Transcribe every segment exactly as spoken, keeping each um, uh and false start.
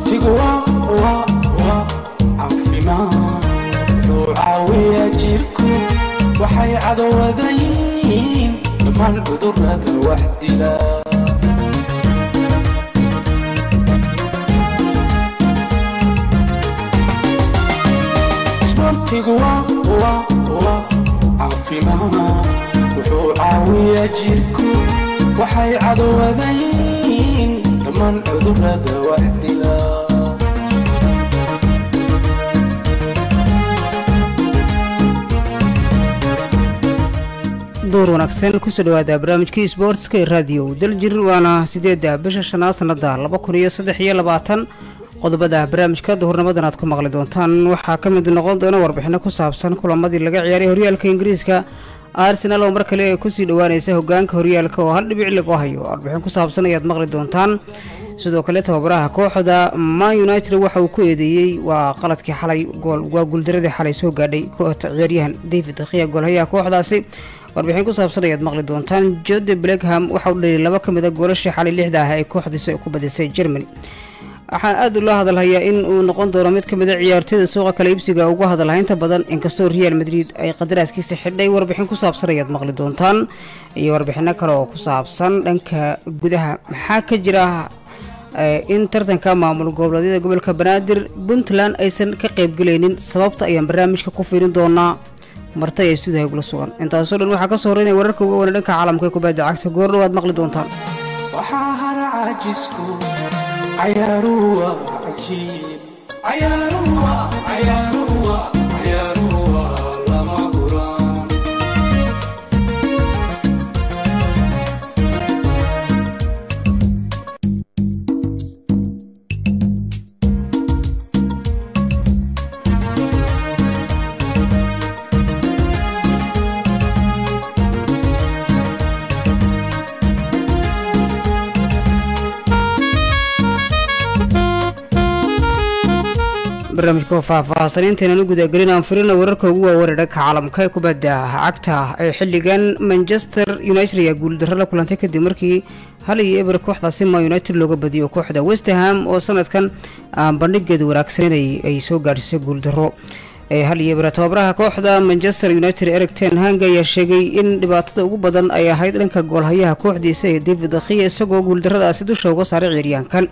سبورتيغوا وا وا عفيمان وعاوية جيركو وحي عدو ذاين لما العذر هذا وحدي لا سبورتيغوا وا وا عفيمان وعاوية جيركو وحي عدو ذاين لما العذر هذا وحدي لا دور ونكسن كسر هذا برامج كي سبورتس كي راديو دلجر وانا سيدة بش شنا سنة لبا كوريا صدحية لباتن قد بدأ برامج كده هرنا بدنا تكون مغلدون تان وحاكم النقاط دنا وربحنا كسابسن كل ما دي لقى عياري هريال كإنجليز كا أرسنال ومركلي كسي دوان يسه جانك هريال كا وهل بيع لقاهي وربحنا كسابسن يد مغلدون تان سدوا كلته وبراها كوحدة ما يونايتد وحو كويدي وقالت كي حلي جول وجول درد حلي سوق قدي كوت عياريهن ديفيد خيا جول هي كوحدة سي warbixin ku saabsan ayaad maqli doontaan Jude Bellingham waxa uu dhaliyay laba kamid ah goolasha xalay lixda ah ee kooxdiisa ku badisay Germany waxa aad loo hadalhayaa in uu noqon doono mid kamid ah ciyaartoyda suuqa kala iibsiga ugu hadalhaynta badan inkastoo Real Madrid ay qadaraaskiisa xidhay warbixin ku saabsan ayaad maqli doontaan iyo warbixino kale oo ku saabsan dhanka gudaha maxaa ka jira in tartanka maamul goboleedyada gobolka Banaadir Puntland aysan ka qayb galaynin sababta ayaan barnaamijka ku fiirin doonaa martay ay stuudiga gula sugan intaasoo dhan waxa ka soo horeynay wararka ugu weyn dhanka caalamka ee kubadda cagta goor dhawaad maqli doontaan waxa hara caajisku ciyaaruhu cajiib ciyaaruhu ciyaaruhu ciyaaruhu lama huraan barnaamijka faahfaahsanaynteena ugu gudagalin aan firina wararka ugu waaweyn dhanka caalamka ee kubadda cagta ee xilligan Manchester United ayaa guul darro la kulantay kadib markii hal iyo eber kooxdaasi Man United looga badiyo kooxda West Ham oo sanadkan bandhigeedu wanaagsan ay soo gaadhisay guul darro ee hal iyo eber tababaraha kooxda Manchester United Erik ten Hag ayaa sheegay in dhibaatada ugu badan ay ahayd dhanka goolhayaha kooxdiisa ee David De Gea isagoo guul darradaasi dusha uga saaray ciyaaryahankan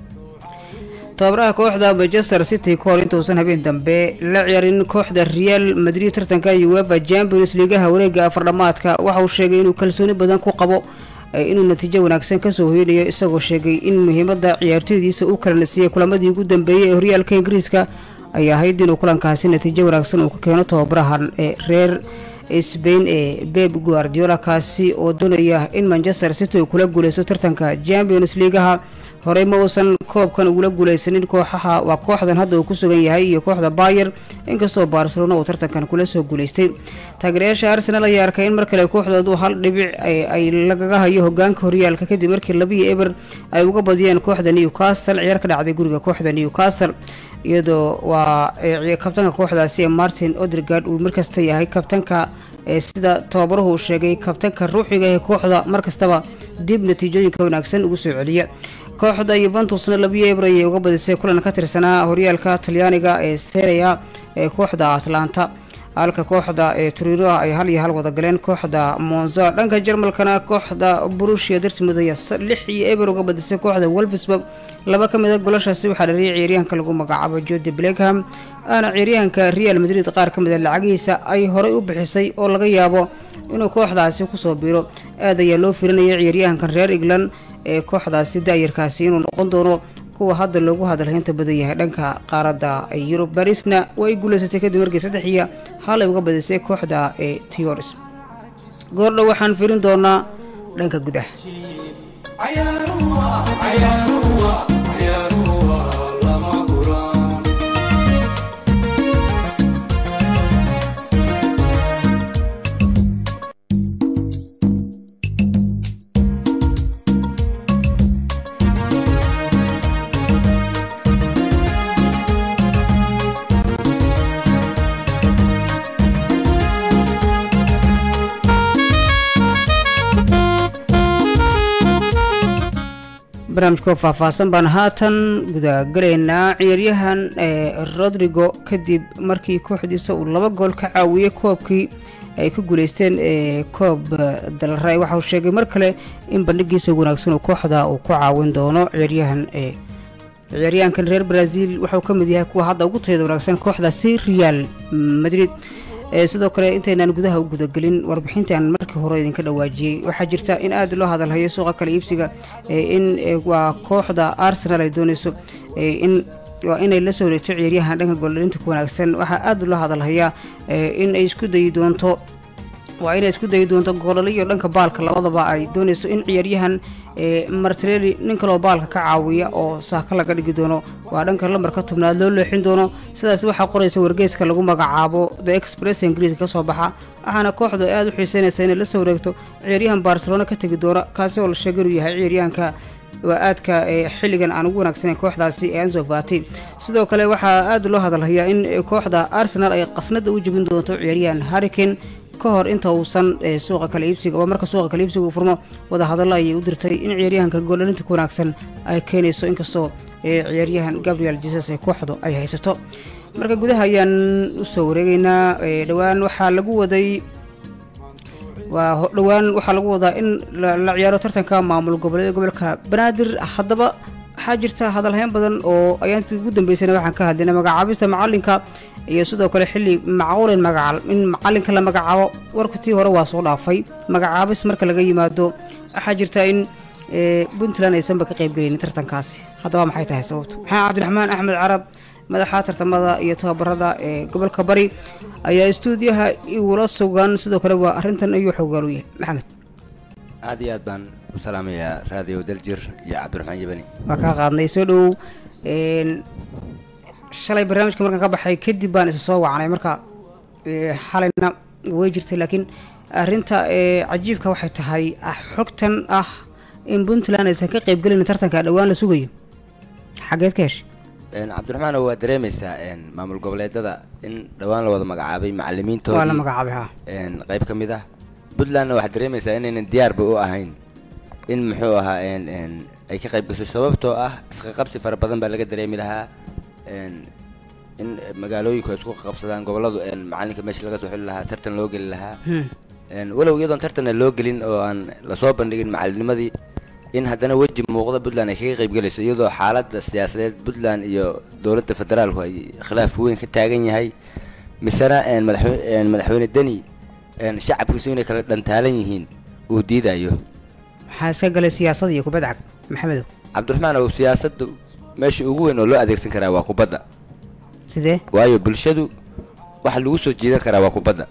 tababaraha kooxda Manchester City koor intuusan habeen dambe la ciyaarin kooxda Real Madrid tartanka UEFA Champions League wareega afar dhamaadka waxa uu sheegay inuu kalsooni badan ku qabo inuu natiijo wanaagsan ka soo hoynayo isagoo sheegay in muhiimadda ciyaartoydiisa uu kala nasiyay kulamadii ugu dambeeyay ee horyaalka Ingiriiska ay ahayd inuu kulankaasi natiijo wanaagsan uu ka keeno tababarahan ee reer Spain ee Pep Guardiola kaasi oo doonaya in Manchester City uu kula guuleysto tartanka Champions League horey ma uusan koobkan ugu guuleysanin kooxaha waa kooxdan hadda uu ku sugan yahay iyo kooxda Bayern inkastoo Barcelona uu tartankan kula soo guuleystay taageerayaasha Arsenal ayaa arkay in markale kooxdoodu hal dhibic ay lagaga hayo hogaanka horyaalka kadib markii laba iyo eber ay uga badiyeen kooxda Newcastle ciyaar ka dhacday guriga kooxda Newcastle iyadoo waa kabtanka kooxdaasi Martin Odegaard uu markasta yahay kabtanka sida tababaruhu sheegay kabtanka ruuxiga ee kooxda markastaba dib natiijooyinka wanaagsan ugu soo celiya kooxda Juventus laba iyo eber ay uga badisay kulan ka tirsanaa horyaalka Talyaaniga ee Serie A ee kooxda Atlanta halka kooxda ee Torino ay hal iyo hal wada galeen kooxda Monza dhanka Jarmalkana kooxda Borussia Dortmund ay lix iyo eber uga badisay kooxda Wolfsburg laba kamid ah goolashaasi waxa dhaliyay ciyaaryahanka lagu magacaabo Jude Bellingham ana ciyaaryahanka Real Madrid qaar kamid ah lacagiisa ay horay u bixisay oo laga yaabo inuu kooxdaasi ku soo biiro aad ayaa loo fiirinayay ciyaaryahanka reer England ee kooxdaasi daayirkaasi inuu noqon doono kuwa hadda loogu hadalhaynta badan yahay dhanka qaaradda Yurub Parisna way guuleysatay kadib markii saddex iyo hal ay uga badisay kooxda ee Tours goordho waxaan fiirin doonaa dhanka gudaha barnaamijka faahfaahsan baan haatan gudagalaynaa. ciyaaryahan Rodrigo kadib markii kooxdiisa uu laba gool ka caawiyay koobkii ay ku guuleysteen koob dalray, waxa uu sheegay mar kale in bandhigiisa wanaagsan uu kooxda uu ku caawin doono. ciyaaryahan ciyaaryahankan reer Brazil wuxuu ka mid yahay kuwa hadda ugu tayada wanaagsan kooxdaasi Real Madrid. sidoo kale intaynaan gudaha u gudagelin warbixintan markii hore idinka dhawaajiyay, waxaa jirta in aad loo hadalhayo suuqa kala iibsiga in waa kooxda Arsenal ay doonayso in waa inay la soo wareegto ciyaaryahan dhanka gooldhalinta ku wanaagsan. waxaa aad loo hadalhayaa in ay isku dayi doonto waa inay isku dayi doonto goolali iyo dhanka baalka labadaba ay doonayso in ciyaaryahan Martinelli nin kaloo baalka ka caawiya oo saaka laga dhigi doono waa dhanka lambarka tobnaad loo leexin doono. sidaas waxaa qoraysa wargeyska lagu magacaabo The Express Ingiriiska ka soo baxa, waxaana kooxdu aad u xiiseynaysa inay la soo wareegto ciyaaryahan Barcelona ka tegi doona, kaasi oo la sheegay inuu yahay ciyaaryahanka waa aadka xilligan aan ugu wanaagsaneyn kooxdaasi ee Ansu Fati. sidoo kale waxaa aad loo hadalhayaa in kooxda Arsenal ay qasnada u jabin doonto ciyaaryahan Harry Kane ka hor inta uusan suuqa kala iibsiga oo marka suuqa kala iibsiga uu furmo wada hadallo ayay u dirtay in ciyaaryahanka gooldhalinta ku wanaagsan ay keenayso, inkastoo ciyaaryahan Gabriel Jesus ee kooxdu ay haysato. marka gudaha ayaan u soo wareegaynaa. dhawaan waxaa lagu waday waa dhawaan waxaa lagu wadaa in la ciyaaro tartanka maamul goboleed gobolka Banaadir. haddaba waxaa jirta hadalhayn badan oo ayaantii ugu dambeysayna waxaan ka hadlaynay magacaabista macalinka iyo sidoo kale xilli macquulin magacaab in macalinka la magacaabo. warkii hore waa soo dhaafay, magacaabis marka laga yimaado waxaa jirta in Puntland aysan ba ka qayb gelin tartankaasi. haddaba maxay tahay sababtu? maxaa Cabdiraxmaan Axmed Carab, madaxa tartamada iyo tababarada ee gobolka Bari, ayaa istuudiyaha igula sugan. sidoo kale waa arrintan ayuu xogaal u yahay. maxamed aad iyo aad baan u salaamayaa raadiyo Daljir iyo Cabdiraxmaan Yabani. waa ka qaadnay soo dhow. shalay barnaamijka markaan ka baxay kadib baan isa soo wacnay, marka xalayna way jirtay, laakiin arrinta cajiibka waxay tahay xogtan ah in Puntland aysan ka qayb gelin tartanka dhawaan la sugayo. xageed ka heshay? Cabdiraxmaan waa dareemaysaa maamul goboleedada in dhawaan la wada magacaabay macallimiintooda waa la magacaabay ha qayb ka mid ah. Puntlandna waxaa dareemaysaa inaynan diyaarba u ahayn in muxuu ahaa ay ka qayb gasho, sababtoo ah isqa qabsi fara badan baa laga dareemi lahaa in magaalooyinku ay isku qabsadaan goboladu macalinka meesha laga soo xuli lahaa tartan loo geli lahaa. walow iyadoon tartanna loo gelin oo aan lasoo bandhigin macalinimadii, in haddana weji muuqda Puntland ay kaga qayb galayso, iyadoo xaaladda siyaasadeed Puntland iyo dowladda federaalku ay khilaaf weyn ka taagan yahay. misana madaxweyne Deni shacabkiisu inay kala dhantaalan yihiin uu diidayo. maxaa iska galay siyaasadda iyo kubadda cagta maxamedow? Cabdiraxmaan oo siyaasaddu meesha ugu weyn oo loo adeegsan karaa waa kubadda. sidee? waayo bulshadu waxa lagu soo jiidan karaa waa kubadda.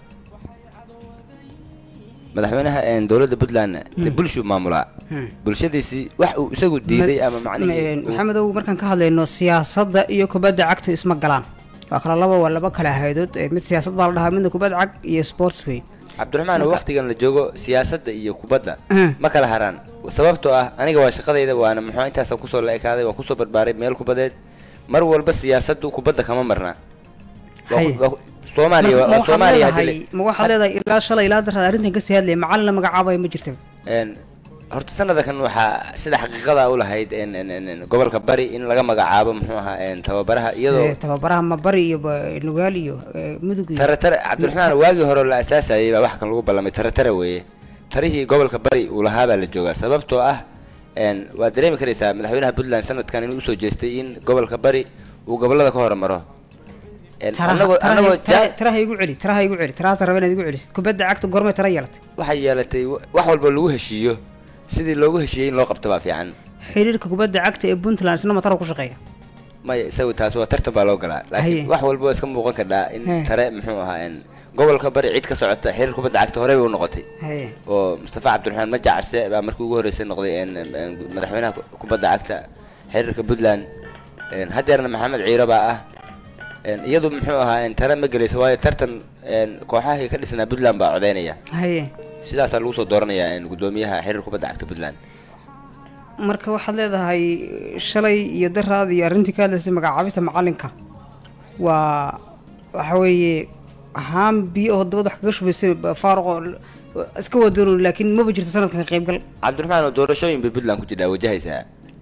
madaxweynaha dowladda Puntland bulshu maamulaa bulshadiisii wax uu isagu diiday ama macnaheedu maxamedow markaan ka hadlayno siyaasadda iyo kubadda cagta isma galaan, waa kala laba waa laba kala hay'adood. mid siyaasad baa la dhahaa, midna kubadda cag iyo sports way. Cabdiraxmaan waqtigan la joogo siyaasadda iyo kubadda ma kala haraan, sababtoo ah aniga waa shaqadayda, waana muxuu intaasan kusoo la ekaaday, waa kusoo barbaaray meel kubadeed. mar walba siyaasaddu kubadda kama marna. Soomaaliya waa Soomaaliya hadii ma waxaad leedahay ilaa shalay ilaa darada arrintan ka sii hadlay macallin la magacaabay ma jirto? horta sanadkan waxaa sida xaqiiqada u lahayd gobolka Bari in laga magacaabo muxuu ahaa tababaraha, iyadoo tababaraha ma Bari iyo Nugaal iyo Mudug iyo taratara. Cabdiraxmaan waagi hore la asaasayay baa wax kan lagu ballamay taratara weeye. tarihii gobolka Bari uu lahaa baa la joogaa, sababtoo ah waa dareemi karaysaa madaxweynaha Puntland sanadkan inuu soo jeestay in gobolka Bari uu gobolada ka hormaro. anagoo anagoo taraha igu celi taraha igu celi taraha sarabeen igu celisid kubadda cagta goorma tara yeelatay? waxay yeelatay wax walba lagu heshiiyo sidii loogu heshiiyay in loo qabto baa fiican. xiriirka kubadda cagta ee Puntland isna ma tara ku shaqeeya? maya isagu taas waa tartan baa loo galaa, laakiin wax walba iska muuqan karaa in tare muxuu ahaa gobolka Bari cid ka socota xiriir kubadda cagta hore bay u noqotay oo Mustafa Cabdiraxmaan Majacse baa markii ugu horeysay noqday madaxweynaha kubadda cagta xiriirka Puntland. hadeerna Maxamed Ciiro baa ah iyadu muxuu ahaa tare ma galayso, waayo tartan kooxaha ka dhisnaa Puntland baa codeynaya. sidaas lagu soo dooranayaa gudoomiyaha xiriirka kubadda cagta Puntland. marka waxaad leedahay shalay iyo daraad iyo arrintii ka hadlaysay magacaabista macalinka waa waxa weeye ahaan biyo oo dabada wax kaga shubaysay faaruqo iska wadano, laakiin maba jirto sanadkan ka qaybgal. Cabdiraxmaan oo doorashooyin bay Puntland ku jira wajahaysaa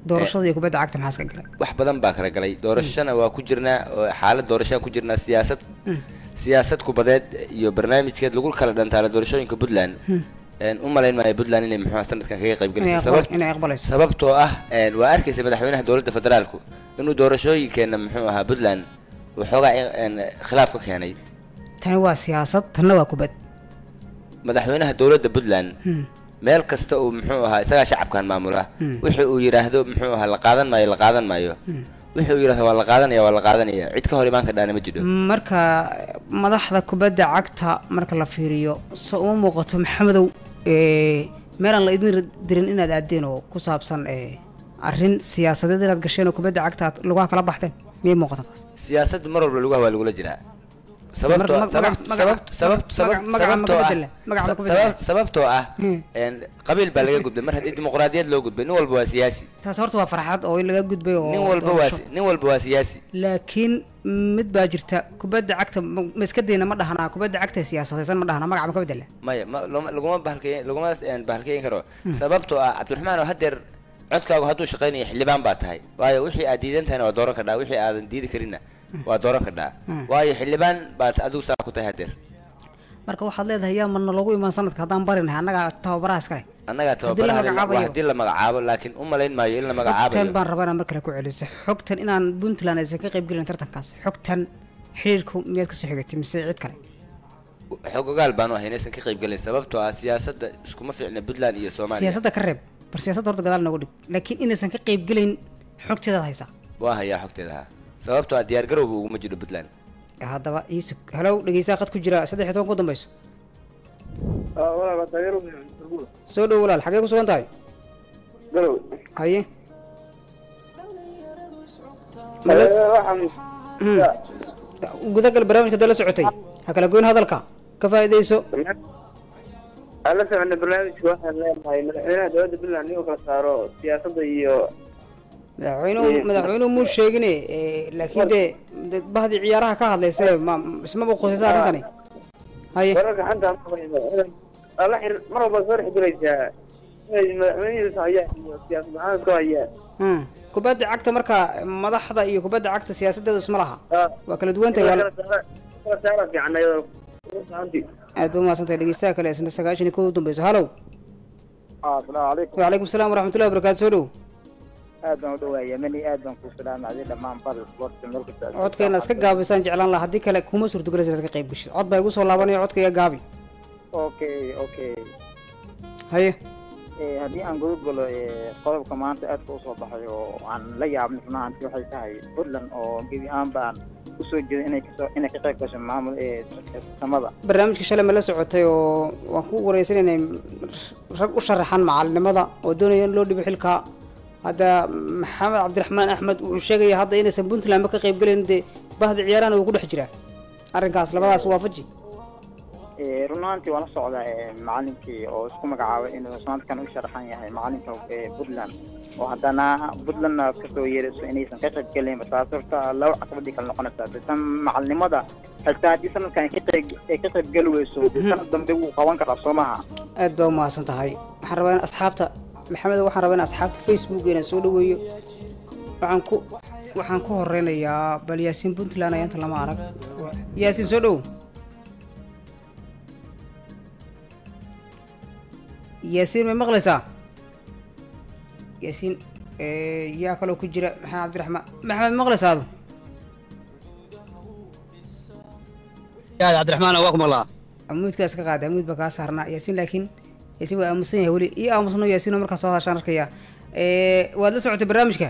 doorashada iyo kubadda cagta maxaa iska galay wax badan baa kala galay doorashana waa ku jirnaa oo xaalad doorashaan ku jirnaa siyaasad siyaasad kubadeed iyo barnaamijkeed lagu kala dhantaala doorashooyinka Puntland een u malayn maayo Puntland inay muxuu sanadkan kaga qayb galayso sabab inay aqbalayso sababtoo ah een waa arkaysa madaxweynaha dowladda federaalku inuu doorashooyinkeena muxuu ahaa Puntland waxoogaa een khilaaf ka keenay tani waa siyaasad tanna waa kubad madaxweynaha dowladda Puntland meel kasta uu muxuu ahaa isaga shacabkan maamula wixii uu yiraahdo muxuu ahaa la qaadan maayo la qaadan maayo wixii uu yiraahdo waa la qaadanaya waa la qaadanaya cid ka hor imaan ka dhaana ma jiro marka madaxda kubadda cagta marka la fiiriyo soo uma muuqato maxamedow ee meelan la idin dirin inaad aadeen oo ku saabsan ee arrin siyaasadeed inaad gasheen oo kubadda cagta lugaha kala baxdeen miyay muuqataa taas siyaasaddu mar walba lugaha waa lagula jiraa sababtoo sababtoo ah qabiil baa laga gudbay mar haddii dimuqraadiyad loo gudbay nin walba waa siyaasi taas horta waa farxad oo in laga gudbay oo nin walba waa nin walba waa siyaasi laakiin mid baa jirta kubadda cagta ma iska dayna ma dhahnaa kubadda cagta siyaasadaysan ma dhahnaa magaca ma ka bedela maya laguma bahalkeyn laguma bahalkeyn karo sababtoo ah cabdiraxmaan oo hadeer codkaagu hadduu shaqaynayo xildhibaan baa tahay waayo wixii aad diidan tahayna waa dooran kadhaa wixii aadan diidi karinna waa dooran kadhaa waayo xildhibaan baad adigu saa ku tahay hadeer marka waxaad leedahay yaa marna loogu imaan sanadka haddaan barinahay annagaa tababaraha iskale annagaa tababaraha waa haddii la magacaabo laakiin u malayn maayo in la magacaabayo xogtan baan rabaa inaan mar kale ku celiso xogtan inaan Puntland aysan ka qayb gelin tartankaas xogtan xiriirku miyaad ka soo xigatay mise cid kale xog ogaal baan u ahay inaysan ka qayb gelin sababtoo ah siyaasadda iskuma fiicna Puntland iyo Soomaaliya siyaasadda ka reeb bar siyaasadda horta gadaal noogu dhig laakiin inaysan ka qayb gelin xogteeda haysa waa hayaa xogteeda sababtoo ah diyaar garowga uguma jiro Puntland haddaba iisug halow dhegeysaa qad ku jira saddex iyo toban ku dambayso soo dhow walaal xagee ku sugan tahay garow haye gudagal barnaamijka dala socotay ha kala goyn hadalka ka faa'iidayso ala socona barnaamijka waxaan leenahay madaxweynaha dowladda Puntland inuu kala saaro siyaasadda iyo madaxweynuhu madaxweynuhu muu sheegine laakiin dee bahdi ciyaaraha ka hadlaysa isma boqosaysa arrintani haye wararka xanta alla xir mar walba soo xidhaysaa madaxweynuhu haya iyo siyaasad ahaan ku haya kubadda cagta marka madaxda iyo kubadda cagta siyaasadeedu isma laha waa kala duwan tahay kala saara fiican ayadoo aad baa mahadsantahay dhegeystaha kale isna sagaashan iyo kow u dambayso halow assalaamu calaykum wacalaykum asalaam waraxmatullahi wabarakaatu soo dhow aad baan u dhawaaya mani aad baan ku salaamay dhammaan bal sports meel kasta codkeena iska gaabisaan jeclaan lahaa haddii kale kuma suurtagelaysa inaad ka qayb gashid cod baa igu soo laabanaya codkayga gaabi okay okay haye haddii aan guda galo qodobka maanta aadka usoo baxay oo aan la yaabnay runaantii waxay tahay Puntland oo gebi ahaan baan usoo jeeday inay kasoo inay ka qayb gasho maamul ee samada barnaamijka shalay ma la socotay oo waan ku wareysanay rag u sharaxan macalinimada oo doonaya in loo dhibo xilka hadda maxamed cabdiraxmaan axmed wuxuu sheegaya hadda inaysan Puntland ka qayb galin de bahdi ciyaarana uu ku dhex jiraa arrinkaas labadaas waafaji ee runaantii waan la socdaa macalinkii oo isku magacaabay inuu sanadkan u sharaxan yahay macalinka Puntland oo haddana Puntland ka soo yeerayso inaysan ka qayb galin basaasirta laba caqabadii kala noqonaysa bisan macalinimada xitaa haddii sanadkan ka qayb ka qayb gali weyso sanad dambe wuu qaban karaa Soomaha aad baa u mahadsan tahay waxaan rabaa in asxaabta maxamed waxaan rabaa in asxaabta Facebook inaan soo dhaweeyo waxaan ku waxaan ku horeynayaa bal Yaasiin Puntland ayaan lama arag Yaasiin soo dhow Yaasiin ma maqlaysaa Yaasiin ee yaa kale ku jira maxamed cabdiraxmaan maxamed maqlaysaa adu yaa cabdiraxmaan waa ku maqlaa amuudkaas ka qaada amuud ba ka saarnaa Yaasiin laakiin Yaasiin waa aamusan yahay wali iyo aamusno Yaasiin markaa soo hadashaan arkaya ee waad la socotay barnaamijka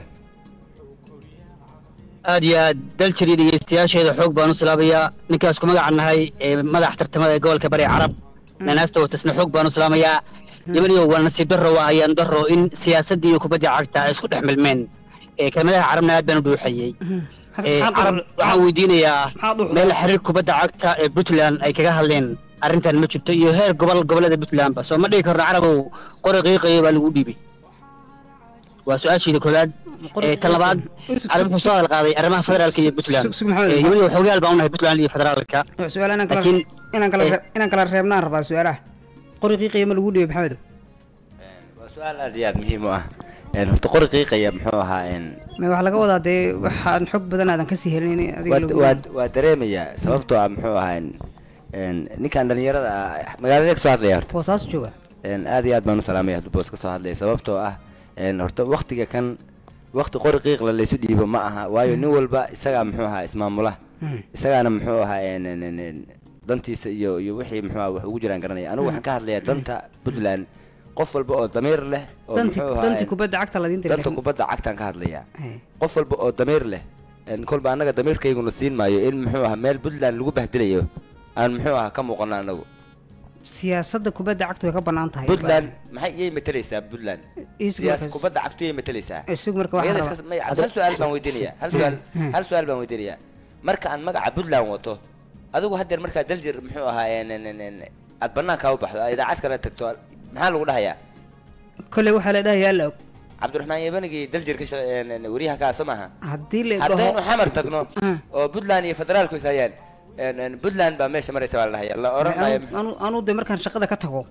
aad iyo aad daljiri dhegeystayaasheeda xoog baan u salaabayaa ninkaas ku magacan nahay ee madax tartamada gobolka bari carab nanaasta watasna xoog baan u salaamayaa yimaniyo waa nasiib darro waa ayaan darro in siyaasadda iyo kubadda cagta ay isku dhex milmeen ee kelmadaha carabna aad baan u dhuuxayey carab waxaan weydiinayaa meel xiriir kubadda cagta ee Puntland ay kaga hadleen arrintan ma jirto iyo heer gobol gobolada Puntland ba soo ma dhigi karno carabow qori qiiqay baa lagu dhiibay waa su'aashii koowaad ee talabaad carab wuxuu soo qaaday arrimaha federaalka iyo Puntland yimaniyo xogaal baan u nahay Puntland iyo federaalka su'aalan kala inaan kala inaan kala reebnaan rabaa su'aalaha qori qiiqay ma lagu dhiibay maxamed waa su'aal aad iyo aad muhiim u ah een horta qori qiiqaya muxuu ahaa een ma wax laga wadaa dee waxaan xog badan aadan ka sii helin adiga waa waa- waa dareemayaa sababtoo ah muxuu ahaa een een ninkan dhalinyarada ah magaalada ka soo hadlaya horta boosaas jooga een aad iyo aad baan u salaamaya hadduu boos ka soo hadlaya sababtoo ah een horta waqtiga kan waqti qori qiiq la laysu dhiibo ma aha waayo nin walba isagaa muxuu ahaa ismaamula isagaana muxuu ahaa een een een een dantiisa iyo iyo wixii muxuu ahaa wax ugu jiraan garanaya anigu waxaan ka hadlayaa danta Puntland qof walba oo damiir leh oo danti muxuu ahaa danti een- kubadda cagta la diinta danta kubadda cagtaan ka hadlayaa qof walba oo damiir leh een kolba annaga damiirkayguna siin maayo in muxuu ahaa meel Puntland lagu bahdilayo aan muxuu ahaa ka muuqana anagu siyaasadda kubadda cagta way ka bannaan tahay Puntland maxay iyay matalaysaa Puntland Isku siyaas markaas- kubadda cagtu iyay matalaysaa isug marka waxa iyada raba iska may- hal su'aal baan weydiinayaa hal su'aal hal su'aal baan weydiinayaa marka aan magaca Puntland wato adigu haddeer markaa daljir muxuu ahaa een een een een aad banaanka u baxdo aad idaacad kale tagto maxaa lagu dhahayaa kolley waxaa la dhahayaa la og cabdiraxmaan yabanigi daljir ka shaqe- een een wariyaha kaa soo maaha haddii la haddaynu dhaho xamar tagno Ah. oo Puntland iyo federaalku is hayaan een een Puntland baa meesha maraysa baa la dhahayaa la oran maayo anu anu anu de markaan shaqada ka tago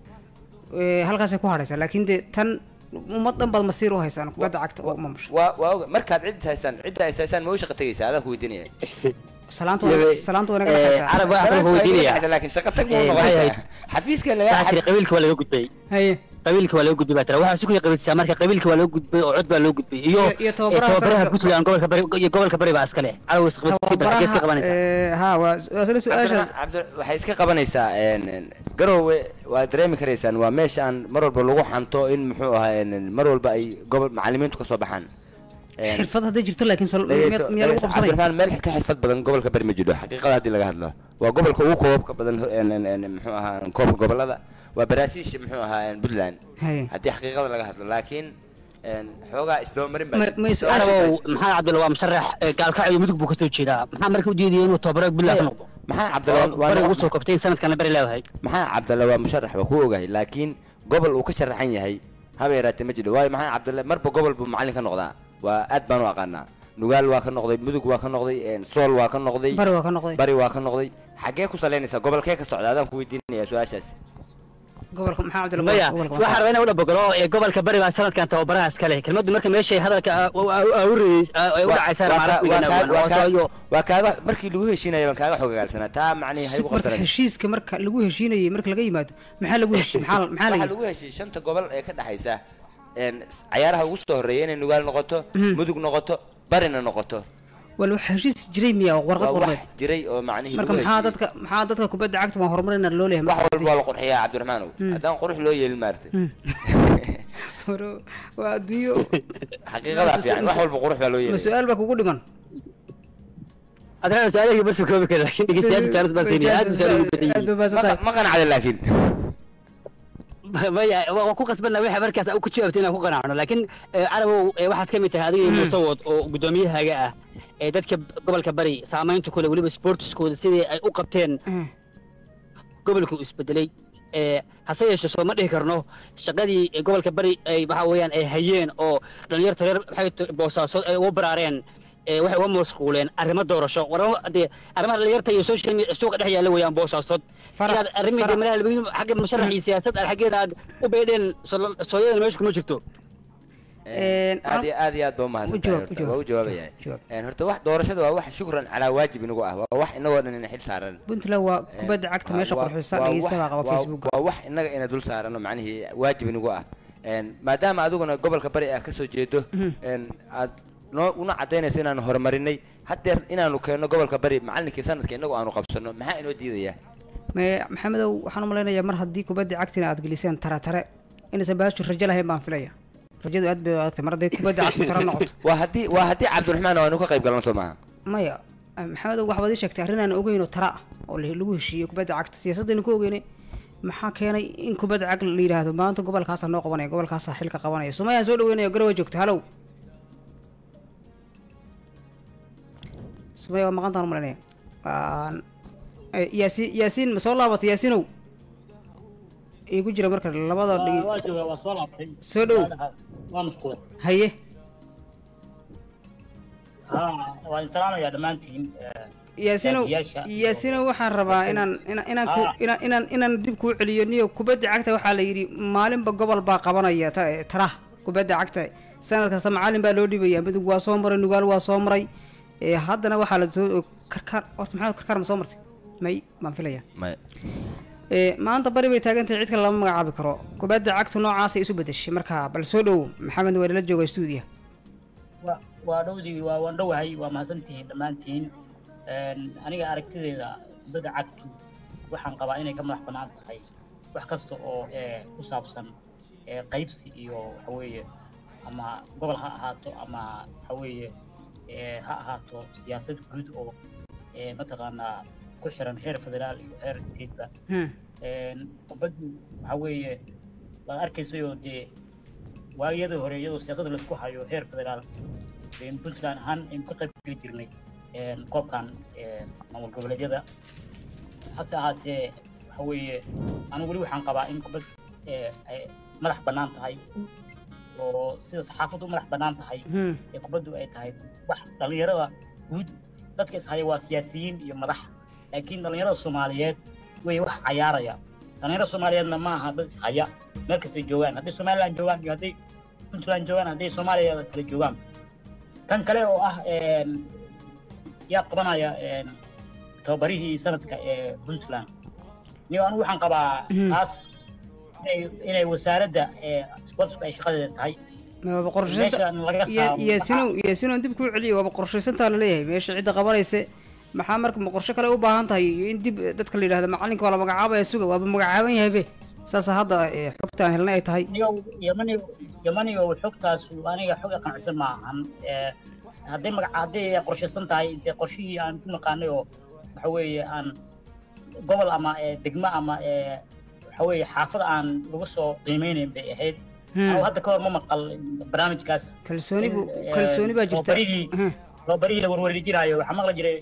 ee, halkaasay ku hadhaysaa laakiin de tan ummad dhan baad masiir u haysaan kubadda cagta oo mamusha waa waa oga markaad cid haysaan cidda is haysaan ma u shaqa tegaysaa adaan ku weydiinaya salaanta Yabe- waa salaanta waa naga ee, dhexaysaa carab waxaan ku weydiinaya laakiin shaqa tag Eh, muu maxay noqonaysaa ahayd? xafiiska laga waxaa tiri qabiilka waa laga gudbay haye qabiilka waa laga gudbay baa tira waxaa si ku qabiilsaa marka qabiilka waa laga gudbay oo cod baa loo gudbay iyo Iyo- iyo ee, tababaraha tababaraha sanadka- Puntland gobolka bari iyo gobolka bari baa iska leh calaw isqabadsi baa xagees ka qabanaysa ee, ha waa waa isla su-aasha cabdi waxay iska qabanaysaa een, een, garoowe waa dareemi karaysaan waa meesha aan mar walba lagu xanto in muxuu ahaa een, een, mar walba ay gobol macallimiintu ka soo baxaan Een, xirfad hadday jirto laakiin sal- dhageyso- miyaa miyaa lagu dhageyso, qabsanaya cabdiraxmaan meel ka xirfad badan gobolka bari ma jiro xaqiiqada haddii laga hadlo waa gobolka ugu koobabka badan een, een, een, muxuu ahaa koobka gobolada waa baraasiisha muxuu ahaa een, Puntland haye haddii xaqiiqada laga hadlo laakiin een, xoogaa isdabamarin baa Ma- jirta. ma is- carabow maxaa cabdulla waa musharax ee, gaalkacyo mudug buu kasoo jeedaa maxaa marka u diidaya inuu tababaro Puntland ka noqdo maxaa cabdalla oo bari ugu soo kabtay in sanadkan la bari leedahay maxaa cabdalle waa musharax waa ku ogahay laakiin gobol uu ka sharaxan yahay haba yaraatee ma jiro waayo maxaa cabdalle marba gobol buu macallin ka noqdaa waa aad baan u aqaanaa nugaal waa ka noqday mudug waa ka noqday een, sool waa ka noqday bari waa ka noqday bari waa ka noqday xaggee ku salaynaysaa gobolkee ka socda adaan ku weydiinaya su-aashaas gobolka maxaa cabdilla maya gobolka waxaa rabaa inaan u dhabogalo ee gobolka bari baa sanadkan tababaraha iska leh kelmaddu marka meeshay hadalka u dhacaysaa waa kaaga markii lagu heshiinaya baan kaaga xogagaalsanaa taa macnihi haygu marka qabsanay heshiiska marka lagu heshiinayay marka laga yimaado maxaa lagu heshi maxaa maxaa waxaa laga lagu heshiiyey shanta gobol ee ka dhexaysa een, cayaaraha ugu soo horreeya inay nugaal noqoto mudug noqoto barina noqoto wal wax heshiis jiray miyaa oo warqad waa wax qorneed jiray oo macnihii marka lagu maxaa heshiiyey dadka maxaa dadka kubadda cagta waa horumarina loo leeyahay wax walba waa la qurxiyaa cabdiraxmaanow haddaan qurux loo yeelin maartay hore waa adduunyo xaqiiqada fiican wax walba qurux baa loo ma yeelay su-aal baa kugu dhiman adrana su-aalahii barsi koobi kara laakiin dhegeystayaasha jaaris baan siinaya aad buu su-aal ugu badan aad yihiin bay Ma- baasatahay ma qanacda laakiin maya waa waa ku qasbanna wixii markaas ku jawaabtay inaan ku qanacno laakiin eh, carabow eh, waxaad ka mid tahay adiga iyo muuse wad oo gudoomiyahaaga ah ee dadka gobolka bari saamaynta kule weliba sportiskooda sidii ay u qabteen gobolku isbedelay ee hase yeeshee soo ma dhihi karno shaqadii ee gobolka bari ay waxa weeyaan ay hayeen oo dhalinyarta reer maxay t- boosaaso ay uga baraareen ee waxay uga mashquuleen arrimo doorasho waramo dee arrimaha dhalinyarta iyo social media suuqa dhex yaalla weeyaan boosaasood Farax, inaad arrimii farax. meelaha labadiin xagga musharax iyo siyaasad aad xaggeeda aad u beedheen soo- sooyadana meesha kuma jirto Een, aad iyo aad iyo aad baa umahadsantahay u jawaab, horta u waa u jawaab. jawaabaya Jawaab. Een, horta wax doorashada waa wax shukran calaa waajib inagu ah waa wax inagoo dhan ina xil saaran puntland waa kubadda cagta meesha Waa- qurxisa waa dhegeysta wax- baa qaba waa- facebook waa wax inaga ina dul saarano macnihii waajib inagu ah Een, maadaama adiguna gobolka bari ah kasoo jeedo een, aad noo una cadaynayso inaanu horumarinay haddeer inaanu keenno gobolka bari macallinkii sanadka inagu aanu qabsano maxaa inoo diidaya me maxamedow waxaan u malaynayaa mar haddii kubadda cagtina aad geliseen tara tare inaysan baashu rajo lahayn baan filaya rajadu aad bay u adagtay mar hadday kubadda cagtu tara noqoto waa haddii waa haddii cabdiraxmaan aanu ka qayb galno soo maaha maya maxamedow waxbaad ii sheegtay arrin aan ogeyn oo tara ah oo la- lagu heshiiyey kubadda cagta siyaasaddaynu ku ogeynay maxaa keenay in kubadda cag la yidhaahdo maanta gobolkaasaa noo qabanaya gobolkaasaa xilka qabanaya sumayaan soo dhaweynayo garowa joogta halow sumaya waa maqantaan u malaynaya waan Eh, yaasiin yaasiin ma soo laabatay yaasiinow iigu jira marka labada dhigi waa joogaa waa soo laabtay soo dhow waa mashquul haye ha waan salaamayaa dhammaantiin yaasiinow Yaasiyaasha. yaasiinow waxaan rabaa inaan inaan inaan ku Ah. inaan inaan inaan dib kuu celiyo niyo kubadda cagta waxaa la yidhi maalinba gobol baa qabanaya ta- tara kubadda cagta sanad kasta macallin baa loo dhibayaa midug waa soo maray nugaal waa soo maray ee haddana waxaa la soo karkaar horta maxamed karkaar ma soo martay may baan filayaa may ee maanta bari bay taagantahay cid kale lama magacaabi karo kubadda cagta noocaas ay isu bedeshay marka bal soo dhow maxamed waa la jooga stuudiga waa waa dhowdii waa waan dhowahay waa mahadsantihiin dhammaantiin aniga aragtideeda kubadda cagtu waxaan qabaa inay ka madax bannaan tahay wax kasta oo ku saabsan qaybsi iyo waxa weeye ama gobol ha ahaato ama waxa weeye ha ahaato siyaasad guud oo mataqaanaa ku xiran heer federaal iyo heer stateba kubaddu waxa weeye waad arkaysayoo dee waayadii hore iyadoo siyaasadda laisku hayo heer federaal puntland ahaan aynu ka qayb geli jirnay koobkan maamul goboleedyada hase ahaatee waxa weeye anigu weli waxaan qabaa in kubad ay madax bannaan tahay oo sida saxaafaddu u madax bannaan tahay ee kubaddu ay tahay wax dhallinyarada guud dadka ishaya waa siyaasiyiin iyo madax laakiin dhallinyarada soomaaliyeed way wax cayaaraya dhallinyarada soomaaliyeedna ma aha dad ishaya meel kastay joogaan hadday somaliland joogaan iyo hadday puntland joogaan hadday soomaaliya kale joogaan kan kale oo ah yaa qabanaya tababarihii sanadka ee puntland niyo anigu waxaan qabaa taas inay inay wasaaradda sportsku ay shaqadeeda tahay waaba qorshaysanyaasino yaasino dib kuu celiya waaba qorshaysantaa laleeyahay meesha cidda qabanaysa maxaa marka ma qorshe kale u baahan tahay iyo in dib dadka la yidhahdo macalinka waa la magacaabaya suga waaba magacaaban yahay be saasa hadda xogtaan helnay ay tahay yamani yamanigo xogtaas aniga xog aqancsan ma ahan hadday magaca hadday qorshaysan tahay intee qorshihii aan ku naqaanay oo waxa weeye aan gobol ama degmo ama waxa weeye xaafad aan lagu soo qiimeynayn bay ahayd anigu hadda ka hor ma maqal barnaamijkaas kalsooni bu kalsooni baa jirta tababarihii la warwareejinaayo waxaa maqli jiray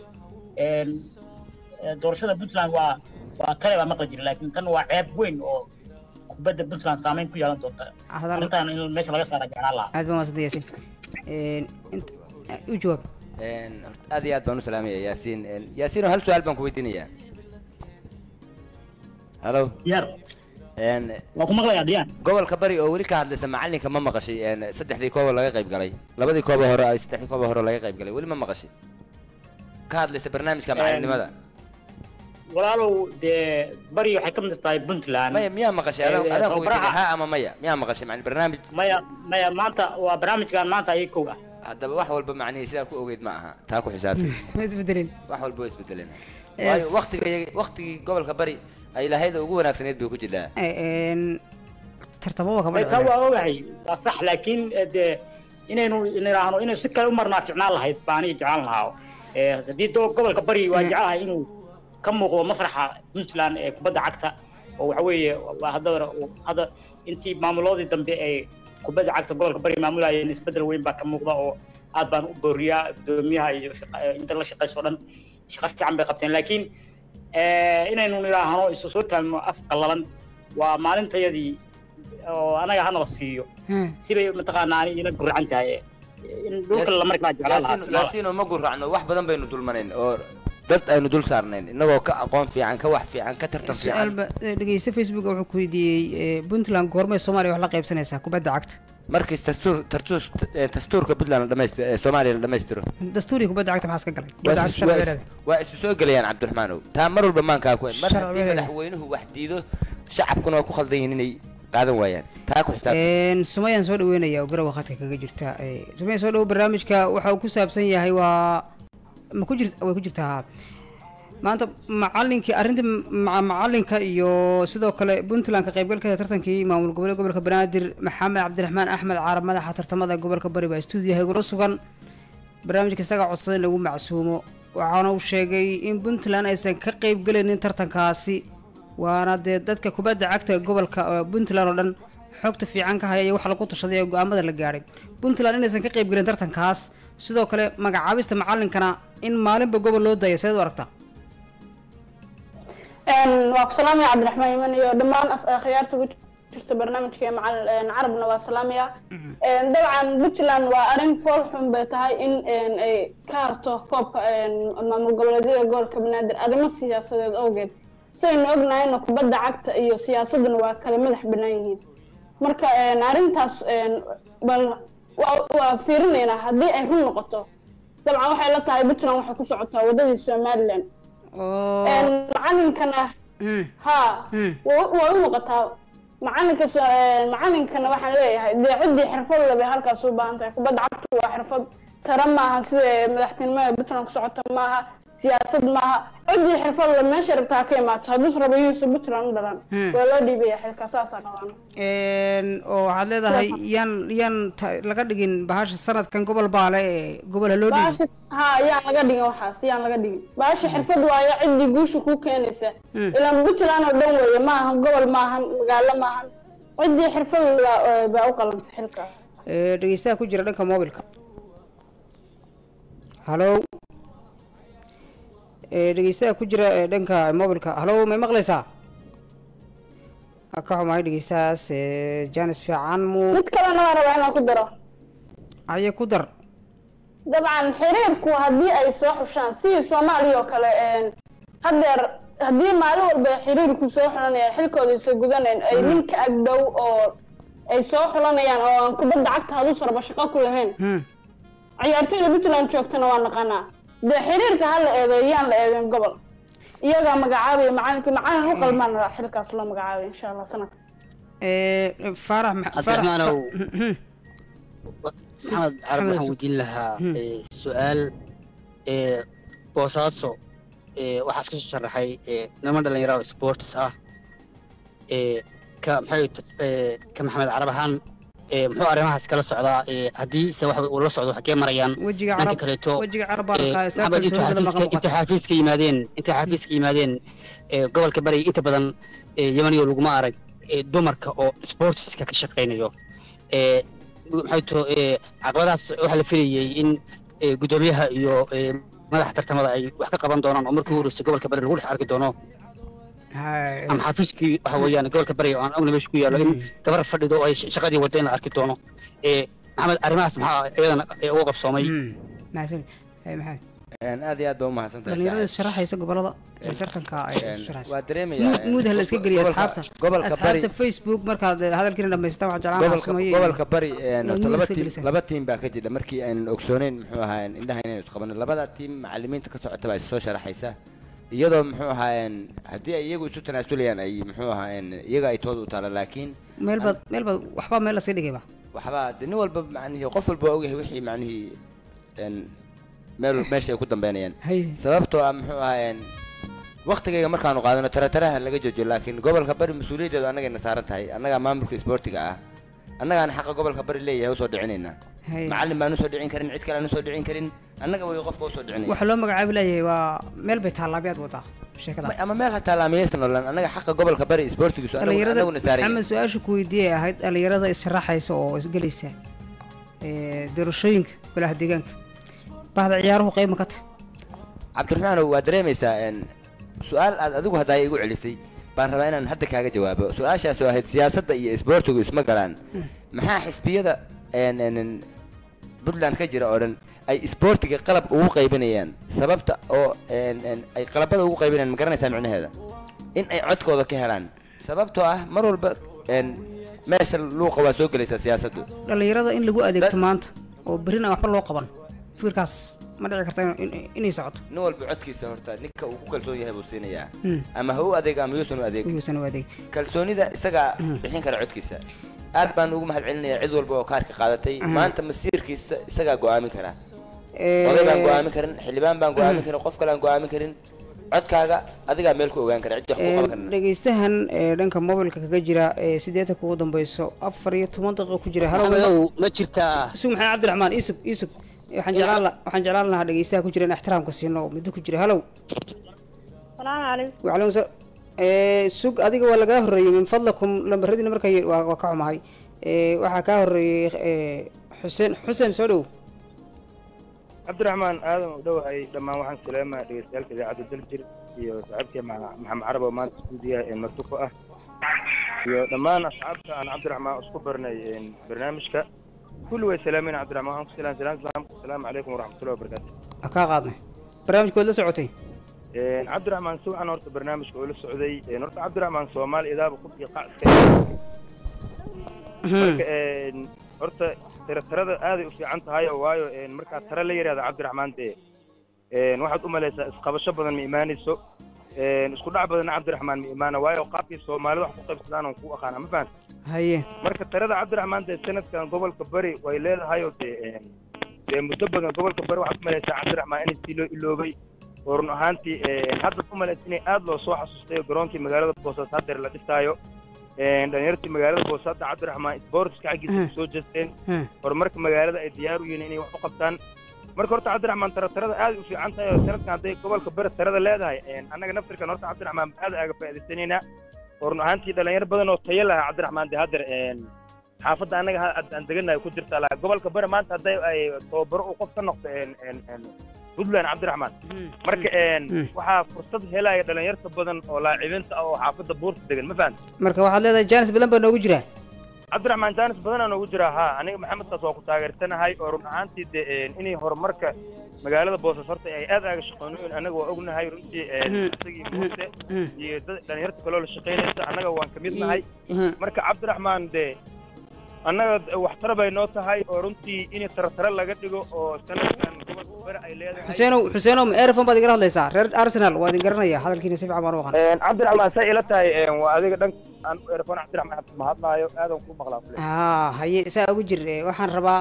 doorashada puntland waa waa tale baa maqli jiray laakiin tan waa ceeb weyn oo kubadda puntland saameyn ku yeelan doonta arrintaan in meesha laga saara jeclaan lahaa aad baan waasanta yaasiin u jawaab aad iyo aad baan u salaamaya yaasiin yaasiin hal su-aal baan ku weydiinayaa halo yar waa ku maqlayaa diyaan gobolka bari oo weli ka hadlaysa macalinka ma maqashay saddexdii koob oo laga qayb galay labadii koob hore ay saddexdii koob hore laga qayb galay weli ma maqashay ka hadlaysa barnaamijka macalinimada walaalow dee bari waxay ka mid tahay puntland maya miyaa maqashay adaan ku weydiinay ha ama maya miyaa maqashay macni barnaamij maya maya maanta waa barnaamijkan maanta ayay kow ah haddaba wax walba macnihii sidaa ku ogeyd ma aha taa ku xisaabtay ma isbedelin wax walba waa isbedeleen waayo waqtigii waqtigii gobolka bari ay lahayda ugu wanaagsaneed bay ku jirtaa tartamo waa kama dhacay waa ogahay waa sax laakiin dee inaynu niraahno inay si kale u marnaa ficnaan lahayd baa aniga jeclaan lahaa haddii gobolka bari waa jecelahay inuu ka muuqdo masraxa puntland ee kubadda cagta oo waxa weeye hadda hadda intii maamuloodii dambe ay kubadda cagta gobolka bari maamulayeen isbedel weyn baa ka muuqda oo aad baan u booriyaa gudoomiyaha iyo inta la shaqayso dhan shaqo fiican bay qabteen laakiin inaynu niraahno isu soo taagno af qallalan waa maalintayadii oo anaga hanala siiyo sibay mataqaanaa ani ila guracan tahay in dhulka la markaa jeclaan lahaa yaasiino ma guracno wax badan baynu dulmanayn oo dad aynu dul saarnayn innagoo ka aqoon fiican ka wax fiican ka tartan fiican dhegeysta facebook wuxuu ku weydiiyey puntland goormay soomaaliya wax la qaybsanaysaa kubadda cagta markii dastuur tartuus dastuurka puntland la dhamaystiro ee soomaaliya la dhamaystiro dastuurkii kubadda cagta maxaa iska galay kubadda cagta sharcigeeda waa isu soo gelayaan cabdiraxmaanow taa mar walba maankaa ku mar haddii madaxweynuhu wax diido shacabkuna waa ku khaldan yihiin inay qaadan waayaan taa ku xisaabtan sumayaan soo dhaweynaya oo garowa khadka kaga jirta sumayaan soo dhawo barnaamijka waxa uu ku saabsan yahay waa ma ku jirta way ku jirtaa maanta macalinkii arrinta macalinka iyo sidoo kale puntland ka qaybgalkeeda tartankii maamul goboleed gobolka banaadir maxamed cabdiraxmaan axmed caarab madaxa tartamada gobolka bari baa stuudiyaha igula sugan barnaamijka isaga codsaday in lagu macsuumo waxaana uu sheegay in puntland aysan ka qaybgelaynin tartankaasi waana dee dadka kubadda cagta gobolka puntland oo dhan xogta fiican ka haya iyo wax lagu tashaday ee go-aamada la gaadhay puntland inaysan ka qaybgelin tartankaas sidoo kale magacaabista macalinkana in maalinba gobol loo daayo seed u aragtaa waa ku salaamaya cabdiraxmaan iman iyo dhammaan khiyaarta ku jirta barnaamijka macalin carabna waa salaamaya dabcan puntland waa arrin fool xun bay tahay in ay ka harto koobka maamul goboleedyada gobolka banaadir arrimo siyaasadeed awgeed sidaynu ognahayna kubadda cagta iyo siyaasaduna waa kala madax bannaan yihiin marka arrintaas bal waa fiirinaynaa haddii ay run noqoto dabcan waxay la tahay puntland waxay ku socotaa waddadii somaliland macalinkana ha waa u muuqataa macalinka macalinkana waxaan leeyahay dee ciddii xirfad leh bay halkaas u baahan tahay kubadda cagtu waa xirfad tara maaha sida madaxtinimada puntland ku socota maaha siyaasad maaha ciddii xirfad leh meesha rabtaa ka imaato hadduu rabo yuusa puntland u dhalan waa loo dhiibaya xilka saasaa qabaan oo waxaad leedahay yaan yaan laga dhigin bahasha sanadkan gobol baale ee gobol loo dhiibay ha yaan laga dhigin waxaas yaan laga dhigin bahasha xirfad waayo ciddii guusha ku keenaysa ilaa puntland oo dhan weeye maahan gobol maahan magaalo maahan ciddii xirfad baa u qalantay xilka dhegeystaha ku jira dhanka mobilka halo dhegeystaha ku jira dhanka mobilka halo may maqlaysaa ka xumahay dhegeystahaas janis fiican mu mid kalena waa rabaa inaan ku daro aye ku dar dabcan xiriirku haddii ay soo xushaan sidii soomaaliya oo kale haddeer haddii maalin walba xiriirku soo xulanayaan xilkooda soo gudanayn ay nin ka agdhow oo ay soo xulanayaan oo aan kubadda cagta haduu sarba shaqo ku lahayn ciyaartoyda puntland joogtana waa naqanaa dee xiriirka ha la eedeeyo yaan la eedeyn gobol iyagaa magacaabaya macalinkii macalin u qalmaan xilkaas loo magacaabay insha allah sanadka faarax cabdiraxmaanow maxamed carab waxaan weydiin lahaa su-aal boosaaso waxaa iska soo sharaxay niman dhalinyaro sports ah ka maxay ka maxamed carab ahaan muxuu arrimahaas kala socdaa haddii se wax uu la socdo xagee marayaan dhanka kaleeto maxamed inta xaafiiska yimaadeen inta xaafiiska yimaadeen gobolka bari inta badan yamaniyo laguma arag dumarka oo sportiska ka shaqaynayo maxay to caqabadaas waxaa la filayay in guddoomiyaha iyo madaxa tartamada ay wax ka qaban doonaan oo markii u horeysay gobolka bari lagu dhex arki doono ama xafiiskii waxa weeyaan gobolka bari oo aan ogna meesha ku yaallo in gabar fadhido oo ay shaqadii wadda in la arki doono maxamed arrimahaas maxaa iyadana uga qabsoomay mahadsan maxamed aad iyo aad baa u mahadsantahay dhalinyarada sharaxaysa gobolada tartanka ay sharaxaysa waa dareemayaa muud la iska geliya asxaabta gobolka bari asxaabta facebook markaad hadalkiina dhameystaan waxaan jeclaan gobolka gobolka bari laba tiim laba tiim baa ka jira markii aan ogsooneyn muxuu ahaa indhaha inaan isqabano labada tiim macallimiinta ka socota baa soo sharaxaysa iyadoo muxuu ahaayeen haddii ay iyagu isu tanaasulayaan ay muxuu ahaayeen iyaga ay tooda u taala laakiin meel bad meel bad waxba meel la sii dhigayba waxba nin walba macnihii qof walba ogyahay wixii macnihii meel meesha ay ku dambeynayaan sababtoo ah muxuu ahaayeen waqtigayga markaanu qaadano tarataraha laga joojiyo laakiin gobolka bari mas-uuliyaddeedu annagayna saaran tahay annagaa maamulka isboortiga ah annagaan xaqa gobolka bari leeyahay usoo dhicinaynaa macallin baan usoo dhicin karin cid kale aan usoo dhicin karin annaga way qofka usoo dhicinaya waxa loo magacaabi leeyahay waa meel bay taalaabiyaad wadaa sheekada ama meel ha taalaamiyaysan olan annaga xaqa gobolka bari isboortigiisu annaguna saaray ama su-aasha ku weydiiyay ahayd dhalinyarada issharaxaysa oo isgelaysa doorashooyinka golaha deegaanka bahda ciyaaruhu qayb ma ka tahay cabdiraxmaanow waa dareemaysaa su-aal aad adigu haddaaya igu celisay baan rabaa inaan hadda kaaga jawaabo su-aashaas oo ahayd siyaasadda iyo isboortigu isma galaan maxaa xisbiyada puntland ka jira oo dhan ay isboortiga qalab ugu qaybinayaan sababta oo ay qalabada ugu qaybinayaan ma garanaysaa micnaheeda in ay codkooda ka helaan sababtoo ah mar walba meesha luuqa waa soo gelaysaa siyaasaddu dhalinyarada in lagu adeegto maanta oo berrina waxba loo qaban fikirkaas ma dhici karta inay socoto nin walba codkiisa horta ninka uu ku kalsoon yahay buu siinayaa ama ha u adeega ama yuusan u adeeg kalsoonida isagaa bixin kara codkiisa aad baan ugu mahad celinayaa cid walba oo kaarka qaadatay maanta masiirkiisa isagaa go'aamin karaa oday baan go'aamin karin xildhibaan baan go'aamin karin qof kale aan go'aamin karin codkaaga adigaa meel ku ogaan kara cid wax ku qaban karna dhegeystahan dhanka mobilka kaga jira sideetan kugu dambayso afar iyo toban daqiiqo ku jira halow ma jirtaa isug maxamed cabdiraxmaan isug isug waxaan jeclaan lahaa waxaan jeclaan lahaa dhegeystaha ku jira in ixtiraamka siino oo muddo ku jira halow salaamu calaykum wacalaykum salaam sug adiga waa lagaa horreeyey min fadlakum lambaradiina markay waa ka xumahay waxaa kaa horreeyey xuseen xuseen soo dhow cabdiraxmaan aadan u dhowahay dhammaan waxaan salaamaa dhegeystayaalka idaacadda daljir iyo saaxiibkii maxamed carab oo maanta stuudiyaha ee martufo ah iyo dhammaan asxaabta aan cabdiraxmaan isku barnay barnaamijka kulli way salaamayna cabdiraxmaan waxaan ku salaam salaam salaamku asalaamu calaykum waraxmatullahi wabarakaatu kaa qaadnay barnaamijkood la socotay cabdiraxmaan si wacan horta barnaamijka oo la socday horta cabdiraxmaan soomaali idaaba ku fiiqa iska marka horta tiratirada aaday u fiican tahay oo waayo markaa tare la yidhahda cabdiraxmaan dee waxaad u malaysaa isqabasho badan ma imaanayso isku dhac badanna cabdiraxmaan ma imaana waayo qaabkii soomaalida wax ku qaybsadaan oon ku aqaana ma fahanta haye marka tirada cabdiraxmaan dee sanadkan gobolka bari way leedahay oo dee dee muddo badan gobolka bari waxaad u malaysaa cabdiraxmaan inay sii loo iloobay oo run ahaantii hadda u malaysa inay aad loo soo xasuustay garoonkii magaalada boosaaso haddeer la dhisaayo dhalinyartii magaalada boosaaso cabdiraxmaan sportska xaggiisa ku soo jeesteen horumarka magaalada ay diyaar u yihiin inay wax u qabtaan marka horta cabdiraxmaan taratarada aad u fiican tahay oo sanadkan hadday gobolka bari tarada leedahay annaga naftirkan horta cabdiraxmaan aad aaga faa'iidaysanaynaa oo run ahaantii dhalinyaro badan oo tayo lahaa cabdiraxmaan dee haddeer xaafadda annaga aan deganahay ku jirta laa gobolka bari maanta hadday ay tababaro uu qof ka noqdo puntland cabdiraxmaan marka waxaa fursad helaya dhalinyarta badan oo laacibiinta ah oo xaafadda buurta degan ma fahanta marka waxaad leedahay jaanis badan baa noogu jiraa cabdiraxmaan jaanis badanaa noogu jiraa haa aniga maxamedkaas waa ku taageersanahay oo run ahaantii dee inay horumarka magaalada boosas horta ay aad aaga shaqeynoyin annaga waa ognahay runtii isagii muuse iyo dad dhalinyarta kaloo la shaqeynaysa annaga waan ka mid nahay marka cabdiraxmaan dee annaga waxtar bay noo tahay oo runtii in taratara laga dhigo oo sanadkan gobolka bari ay leedahay xuseenow xuseenow erfon baad igala hadlaysaa reer arsenal waa idin garanaya hadalkiina si fiican baan u aqaan cabdiraxmaan say ila tahay waa adiga dhan aan erfon cabdiraxmaan ma hadlaayo aadan ku maqlaa haa haye saa ugu jir waxaan rabaa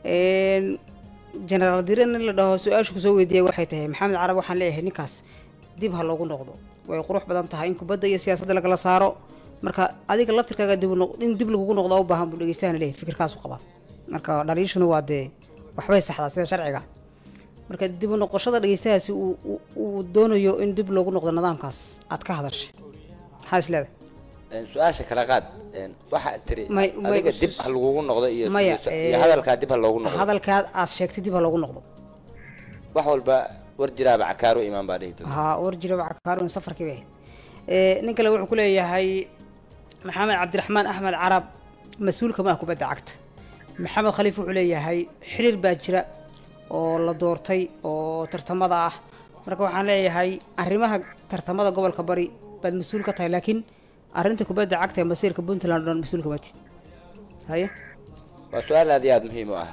generaal diran in la dhaho su-aasha kusoo weydiiyay waxay tahay maxamed carab waxaan leeyahay ninkaas dib ha loogu noqdo way qurux badan tahay in kubadda iyo siyaasadda lagala saaro marka adiga laftirkaaga dib in dib lagugu noqdo u baahan buu dhegeystahan leeyahay fikirkaas u qabaa marka dhaliishuna waa dee waxbay saxdaa sida sharciga marka dib u noqoshada dhegeystahaasi uu uu doonayo in dib loogu noqdo nidaamkaas aad ka hadashay maxaa is leedahay su-aasha kala qaad waxa tiri adiga dib ha lagugu noqdo iyo iyo hadalkaa dib ha loogu noqdo hadalkaa aad sheegtay dib ha loogu noqdo wax walba war jiraaba cakaaro imaan baa dhihi doonta haa war jiraaba cakaaro in safarkii bay ahayd nin kale wuxuu ku leeyahay maxamed cabdiraxmaan axmed carab mas-uulka ma ah kubadda cagta maxamed khaliif wuxuu leeyahay xiriir baa jira oo la doortay oo tartamada ah marka waxaan leeyahay arrimaha tartamada gobolka bari baad mas-uul ka tahay laakiin arrinta kubadda cagta ee masiirka puntland dhan mas-uul kama tid haye waa su-aal aad iyo aad muhiim u ah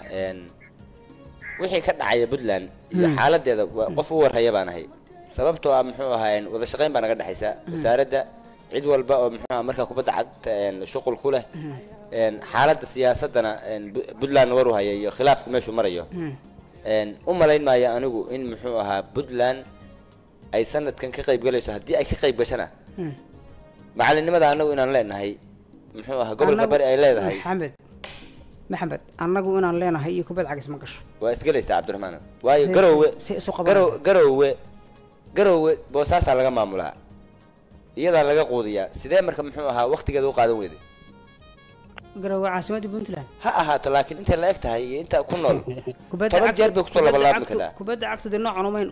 wixii ka dhacaya puntland iyo xaaladeeda qof u warhaya baan ahay sababtoo ah muxuu ahaa wada shaqayn baa naga dhexaysa wasaaradda cid walba oo muxuu ahaa markaa kubadda cagta shuqul ku leh xaaladda siyaasaddana puntland war u haya iyo khilaafka meeshuu marayo u malayn maayo anigu in muxuu ahaa puntland ay sanadkan ka qayb galayso haddii ay ka qayb gashana macalinimada anagu inaan leenahay muxuu ahaa gobolka bari ay leedahay maxamed maxamed annagu inaan leenahay iyo kubad cagis ma gasho waa isgelaysaa cabdiraxmaan waayo garowe garow garowe garowe boosaasaa laga maamulaa iyadaa laga quudiyaa sidee marka muxuu ahaa waktigeeda u qaadan weyday garowe caasimadda puntland ha ahaato laakiin intay la eg tahay iyo inta ku nool toban jeer bay kusoo labalaabmi kadhaa kubadda cagtu dee noocan umayn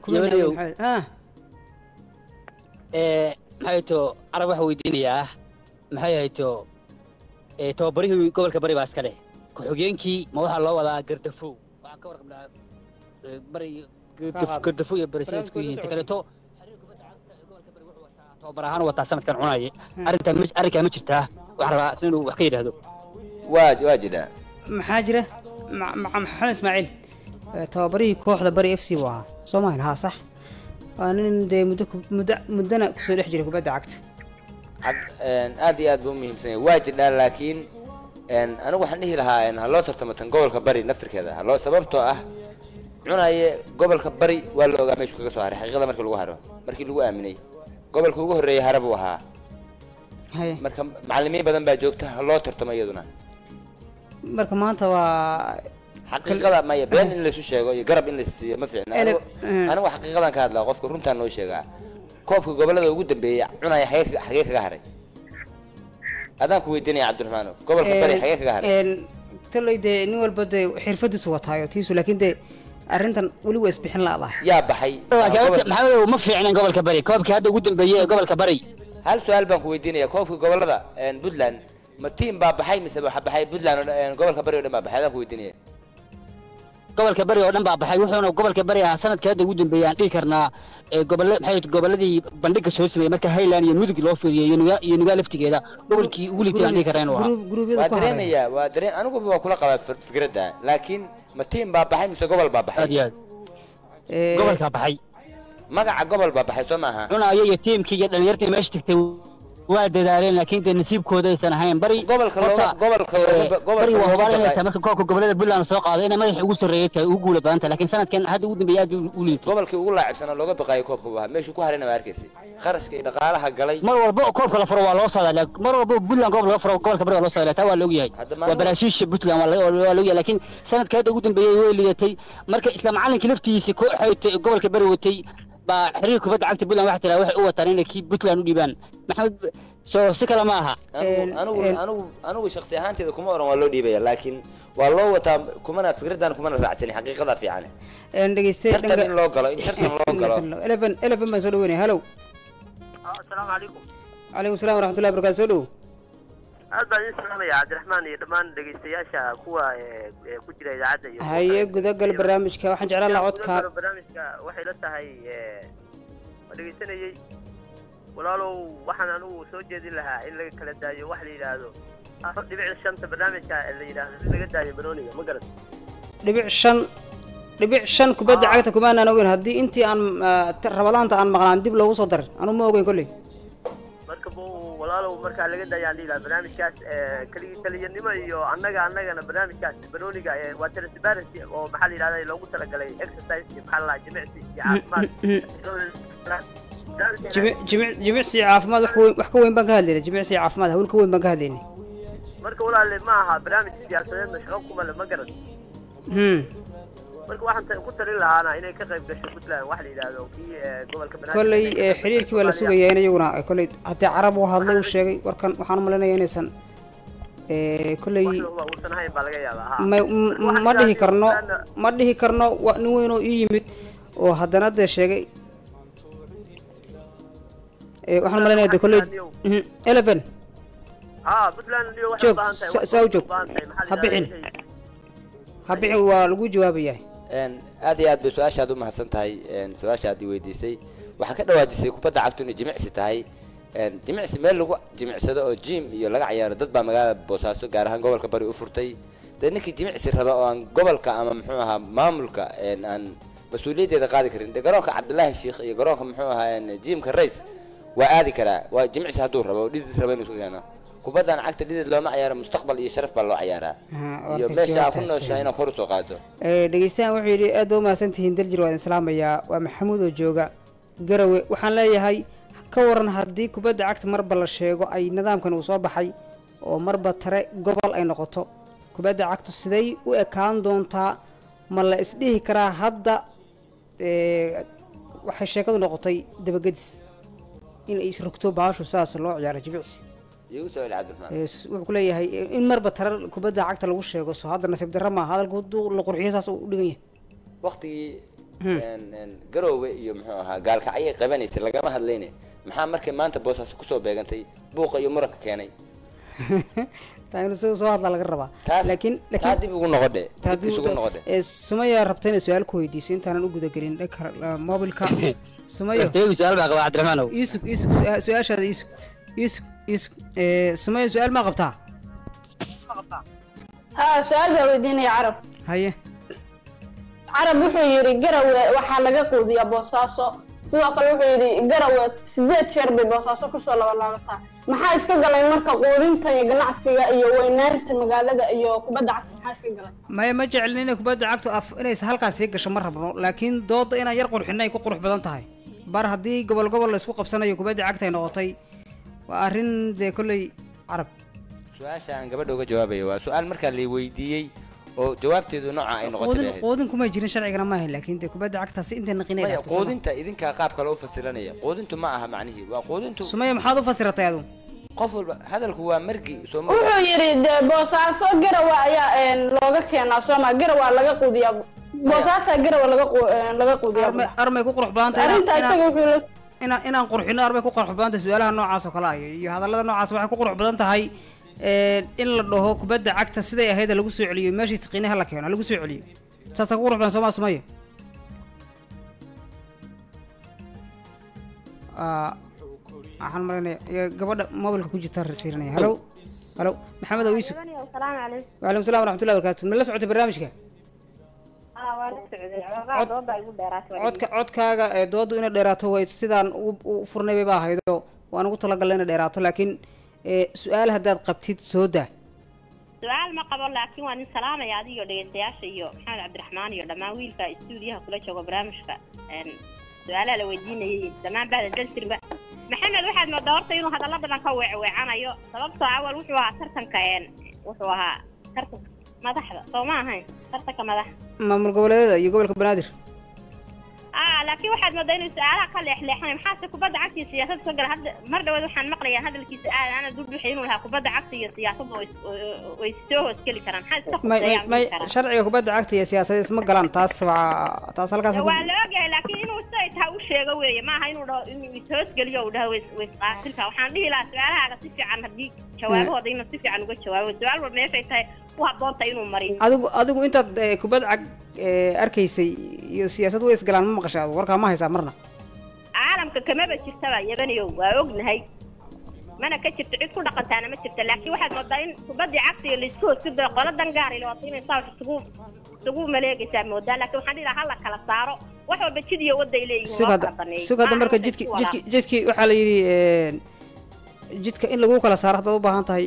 maxay to carab waxa weydiinayaa maxay hayto tababarihii gobolka bari baa iska leh ku-xigeenkii ma waxaa loo wadaa gardafow waxaan ka warqabnaa bari gardafow iyo bari isku yihiin ta kaleeto xiriir kubadda cagta ee gobolka bari wuxuu wataa tababar ahaan wataa sanadkan cunaaye arrintaa arrinkaa ma jirtaa waxaan rabaa si inuu wax ka yidhaahdo waa waa jiraa maxaa jira maxamed ismaaciil tababarihii kooxda bari f c buu ahaa soo maahan haa sax waa nin dee muddo muddo muddana kusoo dhex jiray kubadda cagta aad iyo aad buu umuhiimsan yahay waa jirdhaa laakiin anigu waxaan dhihi lahaa ha loo tartamo tan gobolka bari naftirkeeda haloo sababtoo ah cunaye gobolka bari waa la ogaa meeshuu kaga soo haray xaqiiqada markii lagu haro markii lagu aaminay gobolka ugu horreeyay hare buu ahaa marka macallimiin badan baa joogta ha loo tartamo iyaduna marka maanta waa xaqiiqada maya been in laysu sheego iyo garab in laysiiyo ma fiicna anigu xaqiiqadan ka hadlaa qofka runtaan noo sheegaa koobka gobolada ugu dambeeyay cunaya xagee xagee kaga haray adaan ku weydiinaya cabdiraxmaan gobolka bari xagee kaga haray talay dee nin walba dee xirfadiisu wataayo tiisu laakiin dee arrintan weli waa isbixin laadahay yaa baxay maxaa ma fiicnan gobolka bari koobkii hadda ugu dambeeyey ee gobolka bari hal su-aal baan ku weydiinaya koobka gobolada puntland ma tiim baa baxay mise waxa baxay puntland gobolka bari oo dhan baa baxay adaan ku weydiinaya gobolka bari oo dhan baa baxay wuxuuna gobolka bari ahaa sanadkii hadda ugu dambeeyay aan dhihi karnaa gobolle maxay gobolladii bandhiga soo sameeyay marka Highland iyo Mudug loo fiiriyay iyo nuga iyo nuga laftigeeda gobolkii ugu liitay aan dhihi karaan waa waa dareemaya waa dareen anigu waa kula qabaa fikradda laakiin ma tiim baa baxay mise gobol baa baxay aad iyo aad gobolka baxay magaca gobol baa baxay soo maaha cunaayo iyo tiimkii iyo dhalinyartii meesha tagtay waa dadaaleen laakiin de nasiibkooda aysan ahayn bari gobolka looga gobolka gobolka waa hubaalayta marka koobka gobolada Puntland soo qaaday inay madax ugu sareeyay tahay ugu guul badan laakiin sanadkan hadda ugu dambeeyay aad u liitay gobolkii ugu laacibsana looga baqay koobka waa meeshu ku harina waa arkaysay kharashka iyo dhaqaalaha galay mar walba koobka la furo waa loo saadaa laakiin mar walba Puntland gobol la furo gobolka bari waa loo saadaa taa waa loo yahay waa baraashiisha Puntland waa loo yahay laakiin sanadka hadda ugu dambeeyay way liidatay marka isla macalinka laftiisa ko xaytay gobolka bari watay ba xiriir kubadda cagta Puntland waxa tiraa waxay u wataan inay kii Puntland u dhibaan maxamed soo si kala ma aha anigu anigu anigu shakhsi ahaanteeda kuma oran waa loo dhiibaya laakiin waa loo wataa kumana fikradan kumana raacsan xaqiiqada fiican een dhageystay tartan loo galo in tartan loo galo eleven eleven ma soo dhaweynay hello assalaamu calaykum calaykum salaam waraxmatullahi wabarakaatu soo dhow aad baan idin salaamaya cabdiraxmaan iyo dhammaan dhegeystayaasha kuwa ku jira idaacadda iyo haye gudagal barnaamijka waxaan jeclaan lahaa codka barnaamijka waxay la tahay ma dhegeysanayay walaalow waxaan anigu soo jeedin lahaa in laga kala daayo wax la yidhaahdo afar dhibic shanta barnaamijka la yidhaahdo in laga daayo banooniga ma garan dhibic shan dhibic shan kubadda cagta kumaanaan ogeyn haddii intii aan rabadaanta aan maqnaan dib loogu soo darin anu ma ogeyn kolley marka bu walaalow markaa laga daayaan dhihi lahaa barnaamijkaas keligii keliyanimo iyo annaga annagana barnaamijkaas banooniga waa transparency oo maxaa la yidhahda loogu talagalay exercise iyo maxaa la lahaa jimicsi iyo caafimaad jimic jimicsi caafimaad wax weyn wax ka weyn baan ka hadlaynay jimicsi caafimaad hawl ka weyn baan ka hadlaynay marka walaale ma aha barnaamij siyaasadeedna shaqo kuma le ma garan marka waxaan ku talin lahaana inay ka qayb gasho Puntland wax la yidhaahdo kii gobolka banaadir kolley xiriirkii waa la sugayaa in iyaguna kolley haddii carab uu hadlay uu sheegay warkan waxaan u maleynayaa inaysan kolley ma dhihi karno ma dhihi karno waa nin weyn oo ii yimid oo haddana dee sheegay waxaan u maleynayaa de kolley eleven joog saa joog ha bixin ha bixin waa lagu jawaabayaa aad iyo aad bay su-aashaad u mahadsan tahay su-aasha aad i weydiisay waxaa ka dhawaajisay kubadda cagtu inay jimicsi tahay jimicsi meel lagu jimicsado oo jim iyo laga ciyaaro dad baa magaalada boosaaso gaar ahaan gobolka bari u furtay dee ninkii jimicsi raba oo aan gobolka ama muxuu ahaa maamulka aan mas-uuliyaddeeda qaadi karin dee garoonka cabdilaahi sheekh iyo garoonka muxuu ahaa jimka rays waa aadi karaa waa jimicsi hadduu rabo oo dhidid raba inuu isku keeno kubaddan cagta dhidid looma ciyaaro mustaqbal iyo sharaf baa loo ciyaaraa iyo meesha ku nooshahay inaad kor u soo qaado dhegeystayaal wuxuu yidhi aad baa umahadsan tihiin daljir waa idin salaamayaa waa maxamuud oo jooga garawe waxaan leeyahay ka waran haddii kubadda cagta marba la sheego ay nidaamkan uu soo baxay oo marba tare gobol ay noqoto kubadda cagtu siday u ekaan doontaa ma la isdhihi karaa hadda waxay sheekadu noqotay dabagadis in ay isrogto baashu saas loo ciyaaro jimicsi wuxuu ku leeyahay in marba tare kubadda cagta lagu sheego soo hadda nasiib darra maaha hadalku hadduu la qurxiyo saas u dhigan yahay waqtigii garoowe iyo muxuu ahaa gaalkacyay qabanaysay lagama hadlayne maxaa markay maanta boosaaso kusoo beegantay buuqa iyo muranka keenay taa inuu soo soo hadlaa laga rabaa laakiin taa dib ugu noqodhe dib isugu noqodhe sumaya rabta inay su-aal ku weydiiso intaanan u gudagelin dhanka mobilka sumayo su-aal baa qabaa cabdiraxmaanow yusuf yusuf su-aashaada yusuf yusuf yusuf sumaya su-aal maa qabtaa ها سؤال بودينا يا عرب هيا عرب wuxuu yiri garawe waxa laga quudiyaa boosaaso sidoo kale wuxuu yiri garawe sideed jeer bay boosaaso ku soo laba laabata maxaa iska galay marka quudinta iyo ganacsiga iyo weynaanta magaalada iyo kubadda cagta maxaa iska galay ma ma jecelin inay kubadda cagtu af inay halkaas ay gasho ma rabno laakiin dooda inay yar qurxinay ku qurux badan tahay bar hadii gobol gobol la isku qabsanayo kubadda cagta ay noqotay waa arrin de kulay carab su-aasha aan gabadha uga jawaabayo waa su-aal markaa la weydiiyey oo jawaabteedu nooca ay noqotay qoodin kuma jirin sharcigana ma ahayn laakiin de kubadda cagta si inta naqinay dhaafto qoodinta idinka qaab kale u fasiranaya qoodintu ma aha macnaheedu waa qoodintu sumaya maxaad u fasiratay adu qof walba hadalku waa margi soo ma wuxuu yiri de boosaaso garawa ayaa looga keenaa Soomaa garawa laga quudiyaa boosaasa garawa laga laga quudiyaa armay ku qurux badan tahay inaan inaan qurxino armay ku qurux badan tahay su'aalaha noocaas oo kale ah iyo hadallada noocaas waxay ku qurux badan tahay in la dhaho kubadda cagta siday ahayd lagu soo celiyo meeshii taqniinaha la keeno lagu soo celiyo saasaa ku ruxban soomaa sumayo waxaan marinaya gabadha mobilka ku jirta fiirinaya halo halo maxamed awiisu السلام عليكم. وعليكم السلام ورحمة الله وبركاته من la socotay barnaamijka اه وانا سعودي عقاب دوبا igu dheeraatay codka codkaaga ee doodu inay dheeraato way sidaan u furnay bay baahaydo waan ugu talagalay inay dheeraato laakiin ee su'aal hadaad qabtid soo daa su'aal ma qabo laakiin waan salaamaya adiga dhageystayaasha iyo maxamed cabdiraxmaan iyo dhamaan wiilka stuudiyaha kula jooga barnaamijka een su'aalaha la weydiinayay dhamaan baad daltirba maxamed waxaad ma doortay inuu hadallo badan ka weecweecanayo sababtoo awal wuxuu ahaa tartanka een wuxuu ahaa tartanka madaxda soo ma ahayn tartanka madaxda maamul goboleedyada iyo gobolka banaadir اه laakiin waxaad moodaa inuu su'aalaha ka leexleexanay maxaa se kubadda cagta iyo siyaasadda soo gala hadda mar dhawaad waxaan maqlayaa hadalkiisa aad ana dul bixi inuu lahaa kubadda cagta iyo siyaasadda way soo hoos geli karaan maxaa iska may may sharciga kubadda cagta iyo siyaasadda isma galaan taas waa taas halkaas waa la ogyahay laakiin inuu say tahay u sheego weeye maaha inuu dhaho inuu is hoos geliyo uu dhaho way qaasilka waxaan dhihi lahaa su'aalahaaga si fiican haddii jawaabahooda inuu si fiican uga jawaabo su'aal walba meeshay tahay ku habboonta inuu mariyo adigu adigu intaad kubadda cag arkaysay iyo siyaasad way isgalaan ma maqashay adigu warkaa ma haysaa marna caalamka kamaba jirtaba yabaniyo waa ognahay mana ka jirto cid ku dhaqantaana ma jirta laakiin waxaad moodaa in kubaddii cagta iyo laisku hoos gudbay qolo dangaari le waata inay saa isugu isugu maleegaysaa moodaa laakiin waxaan dhihi lahaa hala kala saaro wax walba jid iyo wadday leeyihiin loo kala baneeyo suga hadda marka jidki jidki jidki waxaa la yidhi jidka in lagu kala saaro haddaad u baahan tahay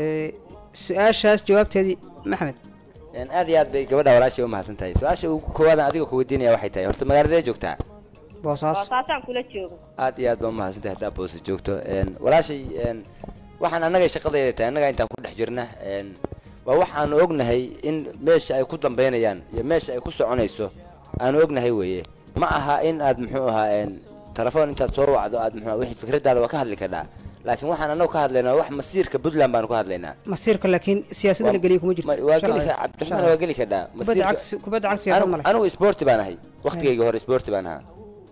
su-aashaas jawaabteedii maxamed aad iyo aad bay gabadha walaashay u mahadsan tahay su-aasha ugu koowaad aan adiga ku weydiinaya waxay tahay horta magaaladee joogtaa boosaas boosaasaan kula joogo aad iyo aad baa u mahadsan tahay haddaa boosas joogto walaashay waxaan annagay shaqadayda tahay annaga intaan ku dhex jirna waa waxaanu ognahay in meesha ay ku dambaynayaan iyo meesha ay ku soconayso aanu ognahay weeye ma aha in aad muxuu ahaa telefoon intaad soo wacdo aad muxuu wixii fikradaada waa ka hadli kartaa laakiin waxaan annagu ka hadlaynaa wax masiirka puntland baanu ka hadlaynaa masiirka laakiin siyaasadda la geliyo kuma jirto waa geli ka cabdiraxmaan waa geli kadhaa kubadda cagsi kubadda cagsi siyaasad ma leh anigu sporti baan ahay waqtigayga hore sporti baan ahaa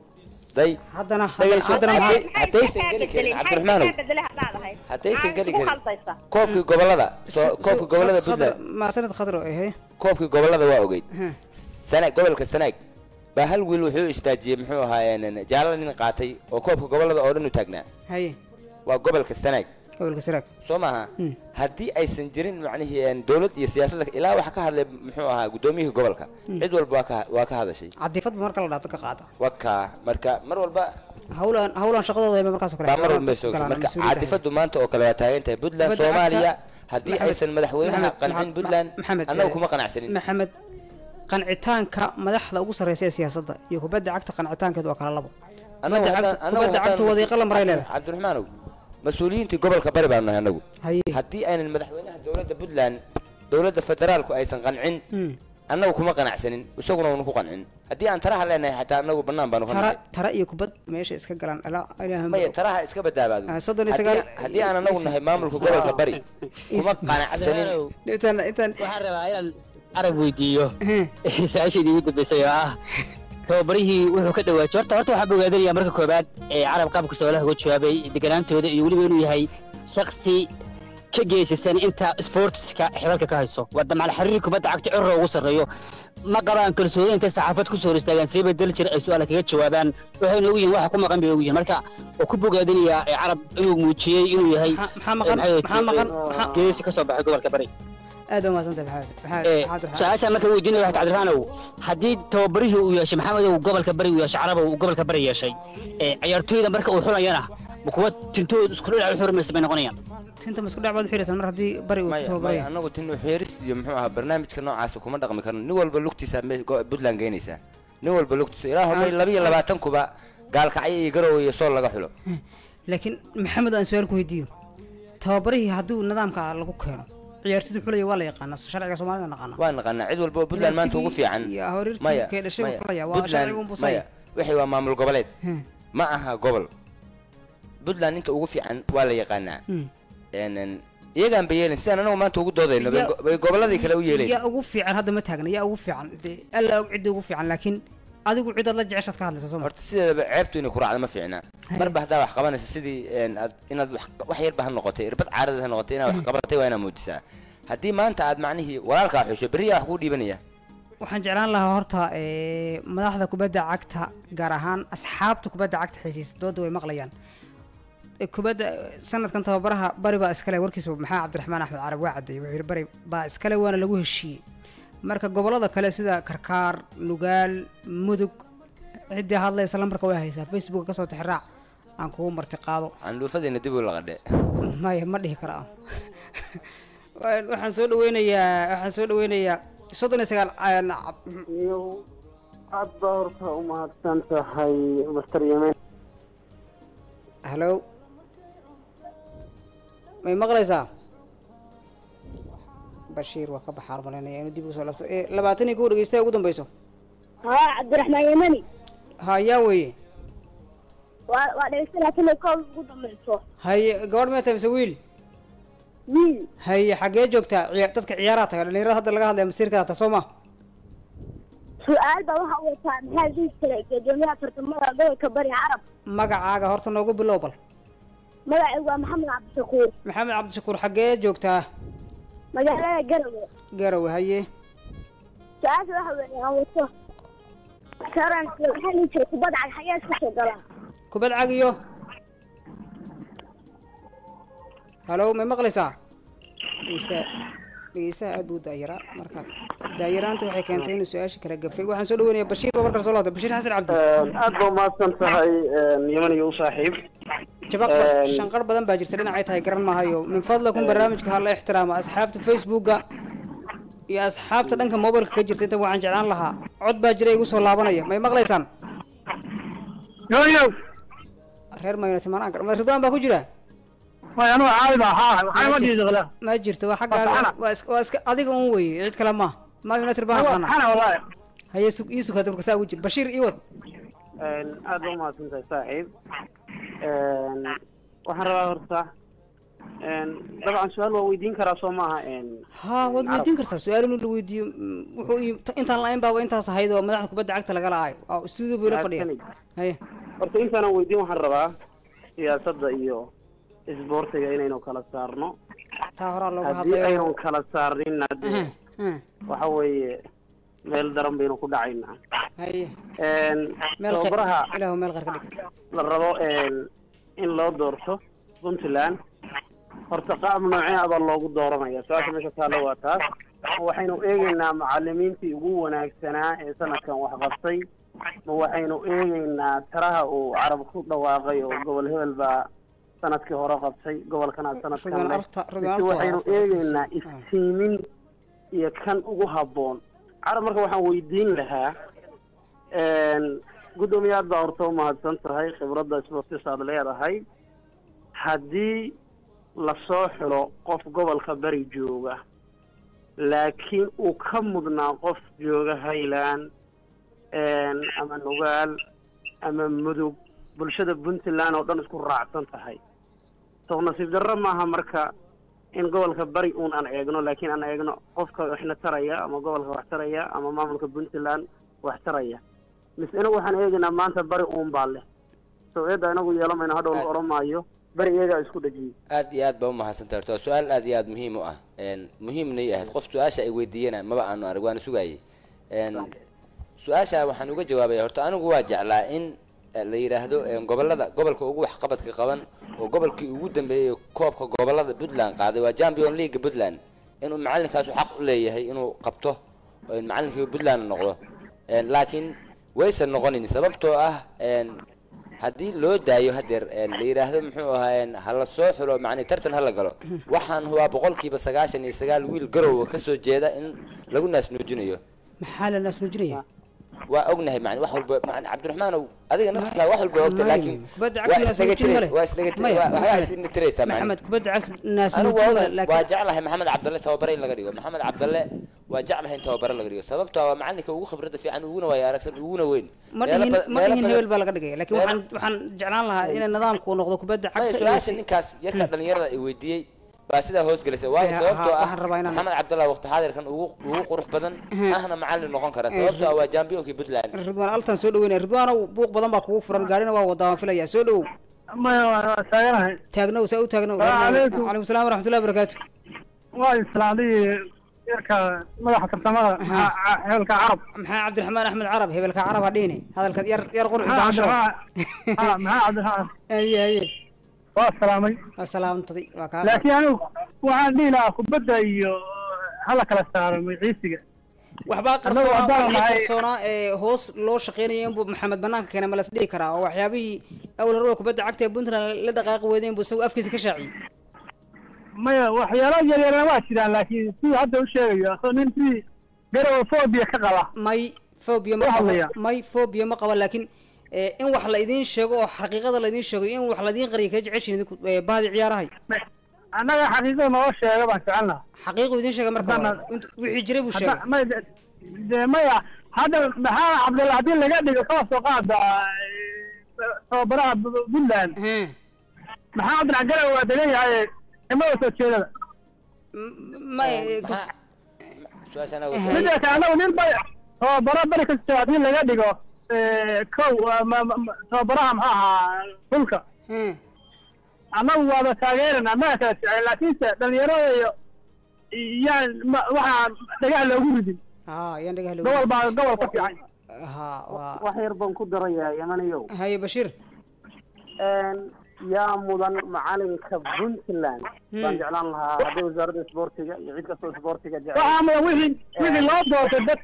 day haddana haddana haddaysan geli karin cabdiraxmaanow haddaysan geli karin koobkii gobolada koobkii gobolada puntland ma sanad khadro ehe koobkii gobolada waa ogeyd sanaag gobolka sanaag baa hal wiil wuxuu istaajiyey muxuu ahaa jaalala nin qaatay oo koobka gobolada oo dhan u taagnaa haye waa gobolka sanaag gobolka sanaag soo maaha haddii aysan jirin macnihii dowlad iyo siyaasadda ilaa waxa ka hadlay muxuu ahaa guddoomiyihii gobolka cid walba waa ka waa ka hadashay cadifadba marka la dhaafto ka qaada waka marka mar walba hawlan hawlan shaqadooda ay markaas kale baa mar walba soo marka cadifadu maanta oo kale waa taagan tahay puntland soomaaliya haddii aysan madaxweynaha qancin puntland annagu kuma qanacsanin maxamed qancitaanka madaxda ugu sarreysa ee siyaasadda iyo kubadda cagta qancitaankeedu waa kala labo kubadda cagta wadiiqa la maray leedahay cabdiraxmaanow mas-uuliyiintii gobolka bari baanu nahay annagu haddii aynan madaxweynaha dowladda puntland dowladda federaalku aysan qancin annagu kuma qanacsanin isaguna uunu ku qancin haddii aan taraha leenahay xataa annagu bannaan baanu ka nahay tara iyo kubad meesha iska galaan maya taraha iska badaabaado haddii aan annagu nahay maamulka gobolka bari kuma qanacsanin intaan intaan waxaan rabaa inaan arab weydiiyo su-aashaydii ugu dambeysay oo ah tababarihii wuxuu ka dhawaajay horta horta waxaa bogaadinaya marka koobaad ee carab qaabka su-aalaha uga jawaabay deganaantooda iyo weliba inuu yahay shaksi ka geesisan inta sportska xilalka ka hayso waa damaal xiriir kubadda cagta cirro ugu sarreeyo ma qabaan kalsooni intay saxaafad ku soo istaagaan si bedel jir ay su'aala kaga jawaabaan waxayna ugu yihiin waxa ku maqan bay ugu yihiin marka oo ku bogaadinaya carab inuu muujiyey inuu yahay maxaa maqan maxaa maqan geesi ka soo baxay gobolka bari aad uma santahay maxamed maxamed su-aasha marka weydiinaya waxaad cabdiraxmaanow haddii tababarihii uu yeeshay maxamed uu gobolka bari uu yeeshay carab uu gobolka bari yeeshay ciyaartooyda marka uu xulayana ma kuwa tintooda isku dhinac u xurmaysa bay noqonayaan tinta ma isku dhac baad u xiraysan mar haddii bari uu tababaraya annagu tin u xiris iyo muxuu ahaa barnaamijka noocaas kuma dhaqmi karno nin walba lugtiisa puntland geynaysaa nin walba lugtiisa ilaa homay laba iyo labaatan kuba gaalkacyo iyo garowe iyo sool laga xulo laakiin maxamed aan su-aal ku weydiiyo tababarihii haddii nidaamka lagu keeno ciyaartoydu xulaya waa la yaqaanaa sharciga soomaalida naqaana waa naqaanaa cid walba oo puntland maanta ugu fiican maya maya wixii waa maamul goboleed ma aha gobol puntland inta ugu fiican waa la yaqaanaa iyagaan ba yeelin sidaan anagu maanta ugu doodayno bay goboladii kale u yeelayn yaa ugu fiican hadda ma taagna yaa ugu fiican alla og cidda ugu fiican laakiin adigu cidaad la jeceshaad ka hadlaysa sooma horta sideedaba ceebtu inay ku raacdo ma fiicna marba haddaa wax qabanayso sidii inaad wax yarba ha noqotay irbad caarada ha noqotay inaad wax qabatay waa inaad muujisaa haddii maanta aad macnihii walaalkaa xusho berriyaa wax kuu dhiibanaya waxaan jeclaan lahaa horta ee madaxda kubadda cagta gaar ahaan asxaabta kubadda cagta xiisiisa dooda way maqlayaan kubadda sanadkan tababaraha bari baa iskale warkiisa maxaa cabdiraxmaan axmed carab waa cadeeyay wuxuu yidhi bari baa iskale waana lagu heshiiyey marka gobolada kale sida karkaar nugaal mudug ciddii hadlaysa lambarka way haysaa facebook kasoo tixraac aan kugu marti qaado candhuufadiina dib u laqadhe maya ma dhihi karaa waxaan soo dhaweynayaa waxaan soo dhaweynayaa soddon iyo sagaal aad baa horta u mahadsan tahay master yemen hallo may maqlaysaa bashiir waa ka baxaar malaynaya inuu dib ugu soo laabto labaatan iyo kow dhegeystaha ugu dambeyso haa cabdiraxmaan yemani ha yaa weye waa waa dhegeysta labaatan iyo kow ugu dambeyso haye gabadh mee tahay mise wiil wiil haye xaggee joogtaa ciya dadka ciyaaraha taga dhalinyarada hadda laga hadlaya masiirkaada ta soo ma su-aal baa waxa uu wataa maxaa dhihi jiray guddoomiyaha tartamada gobolka bari carab magacaaga horta noogu bilow bal magacaygu waa maxamed cabdishakuur maxamed cabdishakuur xaggee joogtaa magaalada garowe garowe haye su-aasha waxa weeye aan wato sharanka waxaa dhihi jiray kubad cag xagee iska soo galaa kubad cag iyo halo may maqlaysaa dhegeysta dhegeystaha aad buu daayaraa marka daayaraanta waxay keentay inuu su-aasha kala gafay waxaan soo dhaweynayaa bashiir baa markale soo laabtay bashiir xasan cabdi aad baa umahadsan tahay yemen iyo u saaxiib jabaq shanqar badan baa jirta dhinacay tahay garan maahayo min fadlakum barnaamijka hala ixtiraama asxaabta facebooka iyo asxaabta dhanka mobilka ka jirta inta waxaan jeclaan lahaa cod baa jira igu soo laabanaya may maqlaysaan yoyo reer mayonati manaan gar ma ridwaan baa ku jira may anu caadi baa haa waxay ma diidaqla ma jirto waa xaggaaga waa iska waa iska adiga un weeye cid kale ma ma united baan aqaana ana wallahi haye sug ii sug hadda marka saa ugu jir bashiir ii wad aad baa umahadsan tahay saaxiib waxaan rabaa horta dabcan su-aal waa weydiin karaa soo maaha ha waad weydiin kartaa su-aal inuu la weydiiyo wuxuu intaan la-ayn baaba intaas ahayd oo madaxda kubadda cagta laga la-ay oo stuudio buu ila fadhiya haye horta intaanan weydiin waxaan rabaa siyaasadda iyo isboortiga inaynu kala saarno taa horaa looga haddii hadlayo aynu kala saarin hadii waxa weeye meel daran baynu ku dhacaynaa haye tababaraha ilaahu meel qar ka dhig la rabo in loo doorto puntland horta qaab noocee abaa loogu dooranaya su-aasha meesha taalla waa taas waxaynu eegaynaa macalimiintii ugu wanaagsanaa ee sanadkan wax qabtay ma waxaynu eegaynaa taraha uu carab ku dhawaaqay oo gobol hebel baa sanadkii hore qabtay gobolkana sanadkan leh mise waxaynu eegaynaa istiimin iyo kan ugu habboon carab marka waxaan weydiin lahaa guddoomiye aad baa horta umahadsan tahay khibradda sportis aad leedahay haddii lasoo xilo qof gobolka bari jooga laakiin uu ka mudnaa qof jooga highland ama nugaal ama mudug bulshada puntland oo dhan isku raacsan tahay soo nasiib darro maaha marka in gobolka bari uun aan eegno laakiin aan eegno qofka waxna taraya ama gobolka wax taraya ama maamulka puntland wax taraya mise inagu waxaan eegaynaa maanta bari uun baa leh soo eedda inagu yeelamayno hadhow la odhan maayo bari iyagaa isku dhajiyey aad iyo aad baa umahadsantahay horta waa su-aal aad iyo aad muhiim u ah muhiimnay ahayd qof su-aasha ay weydiiyana maba aanu arag waana sugaayey su-aasha waxaan uga jawaabaya horta anigu waa jeclaa in la yidhaahdo gobolada gobolka ugu waxqabadka qaban oo gobolkii ugu dambeeyey koobka gobolada puntland qaaday waa champion league puntland inuu macalinkaasu xaq u leeyahay inuu qabto oo macalinkii puntland noqdo laakiin waysan noqonin sababtoo ah haddii loo daayo hadeer la yidhaahdo muxuu ahaa hala soo xulo macnii tartan hala galo waxaan hubaa boqolkiiba sagaashan iyo sagaal wiil garowa kasoo jeeda in lagu naasnuujinayo maxaa la naasnuujinaya waa ognahay man wax walba man cabdiraxmaan adiga naftikaa wax walba ogta laakiin waa isnaga tirays waa isnaga waa isnaga tiraysaa maxamed kubadda cagta anigu naasnuujinaya waa jeclahay maxamed cabdalle tababare in laga dhigo maxamed cabdalle waa jeclahay in tababare laga dhigo sababtoo waa macalinka ugu khibradda fiican uguna waaya aragsan uguna weyn ma dhihin ma dhihin hebel baa laga dhigaya laakiin waxaan waxaan jeclaan lahaa in nidaamku uu noqdo kubadda cagta su-aasha ninkaas yarka dhalinyarada ay weydiiyey baa sidaa hoos gelisay waayo sababtoo ah maxamed cabdallah waqti xaadirkan ugu ugu qurux badan ahna macallin noqon kara sababtoo ah waa championkii puntland ridwaan altan soo dhaweynaya ridwaana buuq badan baa kugu furan gaarina waa wadaa waan filayaa soo dhawow maya waa taaganahay taagnow saa u taagnow calaykum salaam waraxmatullahi wabarakaatu waa islaamdii يركا مدح ترتمada hebelka carab maxaa cabdiraxmaan axmed carab hebelka carab hadhiine hadalka yar yar qurux baasho ha maxaa cabdiraxmaan aye aye waa salaamay waa salaamtay waa ka laakiin anigu waxaan dhihi lahaa kubadda iyo hala kala saaro magaciisiga waxbaa qarsoonaa ee hoos loo shaqeynaya inbuu maxamed banaanka keena ma las dhihi karaa oo waxyaabihii awal hore kubadda cagta ee puntland la dhaqaaqi weydeen buu isagu afkiisa ka shaaciyey maya waxyaalo yaryarna waa jiraan laakiin siduu hadda u sheegayo asoo nin sidii garowa phobia ka qaba may phobia ma qaba may phobia ma qaba laakiin in wax la idiin sheego oo xaqiiqada la idiin sheego in wax la idiin qariyo ka jeceshin idinku baadi ciyaarahay annaga xaqiiqada noo sheega baan jecelnaha xaqiiqu idiin sheega marka wixii jiray buu sheegay de maya hadda maxaa cabdalla haddii laga dhigo kala soo qaada tababaraha puntland maxaa cabdilla garow waa degan yahay imada soo jeedada midaka anagu nin bay tababara bari kasta haddii laga dhigo kow tababaraha maxaa ahaa dhulka annagu waaba taageerana annaga kala jecel laakiinse dhalinyarada iyo yaan waxaa dhagaha loogu ridin yaan dhagaha loogu gobol baa gobol ka fiican wax yar baan ku darayaa yamanayow haye bashiir yaa mudan macalinka puntland baan jeclaan lahaa haddii wasaaradda isboortiga iyo cid kastoo isboortiga jecel waxaa mudan wixii wixii loo doortay dad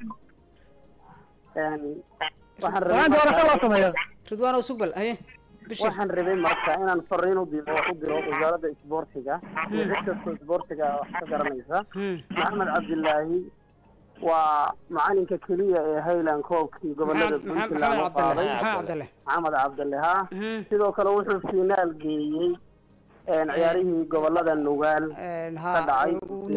waxaan rabay doorasho loo sameeyo ridwaan oo sugbal haye waxaan rabay marka inaan fariin u diro u diro wasaaradda isboortiga iyo cid kastoo isboortiga wax ka garanaysa maxamed cabdilaahi waa macalinka keliya ee highland koobkii gobolada puntland u qaaday maxamed cabdalle ha sidoo kale wuxuu finaal geeyey ciyaarihii gobolada nugaal ka dhacay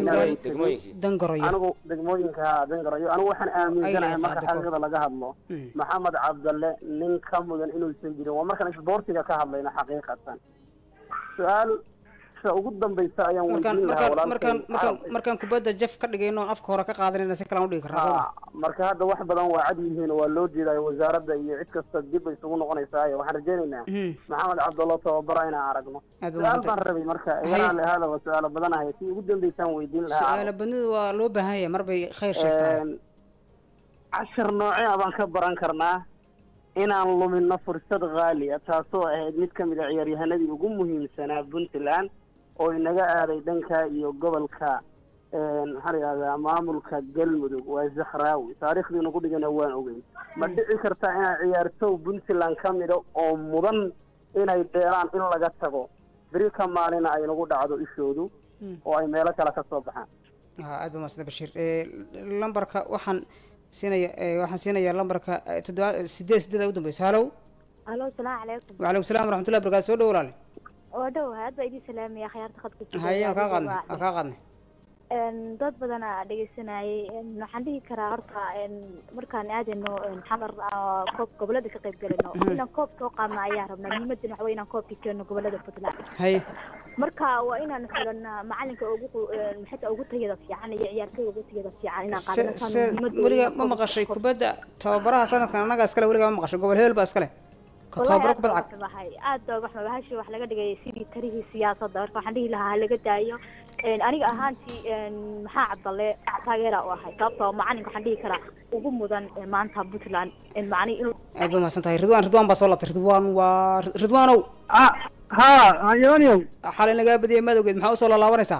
anigu degmooyinka dangarayo anigu waxaan aaminsanahay marka xaqiiqada laga hadlo maxamed cabdalle nin ka mudan inuusan jirin waa markaan isboortiga ka hadlayna xaqiiqatan su-aal ugu dambaysa ayaan weydiin lahaa markaan markaan markaan kubadda jaf ka dhigayno afka hore ka qaadanayna si kale aan u dhigi karnaa marka hadda wax badan waa cad yihiin waa loo jeedayo wasaaradda iyo cid kasta dib bay isugu noqonaysaa waxaan rajaynaynaa maxamed cabdallo tababara inaan aragno su-aal baan rabay marka ilaale hada waa su-aalo badanahay si ugu dambaysaan weydiin lahaa su-aalo badnida waa loo baahan yahay mar bay khayr sheegtaan cashar noocee abaan ka baran karnaa inaan lumino fursad qaali ah taasoo ahayd mid ka mid a ciyaaryahanadii ugu muhiimsanaa puntland oo inaga aaday dhanka iyo gobolka maxaa la yidhahdaa maamulka galmudug waa zakhraawi taariikhdiina ku dhigana waan ogeyn ma dhici kartaa inaa ciyaartow puntland ka mida oo mudan inay dheelaan in laga tago beri ka maalina ay nagu dhacdo ishoodu oo ay meelo kale ka soo baxaan aad ba maasna bashiir lambarka waxaan siinaya waxaan siinayaa lambarka toddoba sideed sideed u dambaysa halow halo salaamu calaykum wacalaykum salaam waraxmatullahi barakaatu soo dhow walaale oo dhow aad baa idin salaamaya khiyaarta khadka haye kaa qaadnay kaa qaadnay dad badan aa dhegeysanayay waxaan dhihi karaa horta markaan aadayno xamar koob gobolada ka qayb galino inaan koob soo qaadno ayaan rabnaa muhiimadina waxa wey inaan koobka keeno gobolada puntland haye marka waa inaan xulanaa macalinka ugu xitaa ugu tayada fiican iyo ciyaartooyda ugu tayada fiican inaan qaadano weliga ma maqashay kubadda tababaraha sanadkan annaga iskale weliga ma maqashay gobol hebel baa iskale tababaro kubad cag aad baa wax mabahashi wax laga dhigay sidii tarihii siyaasadda marka waxaan dhihi lahaa laga daayo aniga ahaantii maxaa cabdalle taageera u ahay sababtoo macalinka waxaan dhihi karaa ugu mudan maanta puntland macni inuu aad ba mahadsan tahay ridwaan ridwaan baa soo labtay ridwaan waa ridwaanow ha ayoniyow xalay nagaa badiyay madowgeed maxaa usoo laalaabanaysaa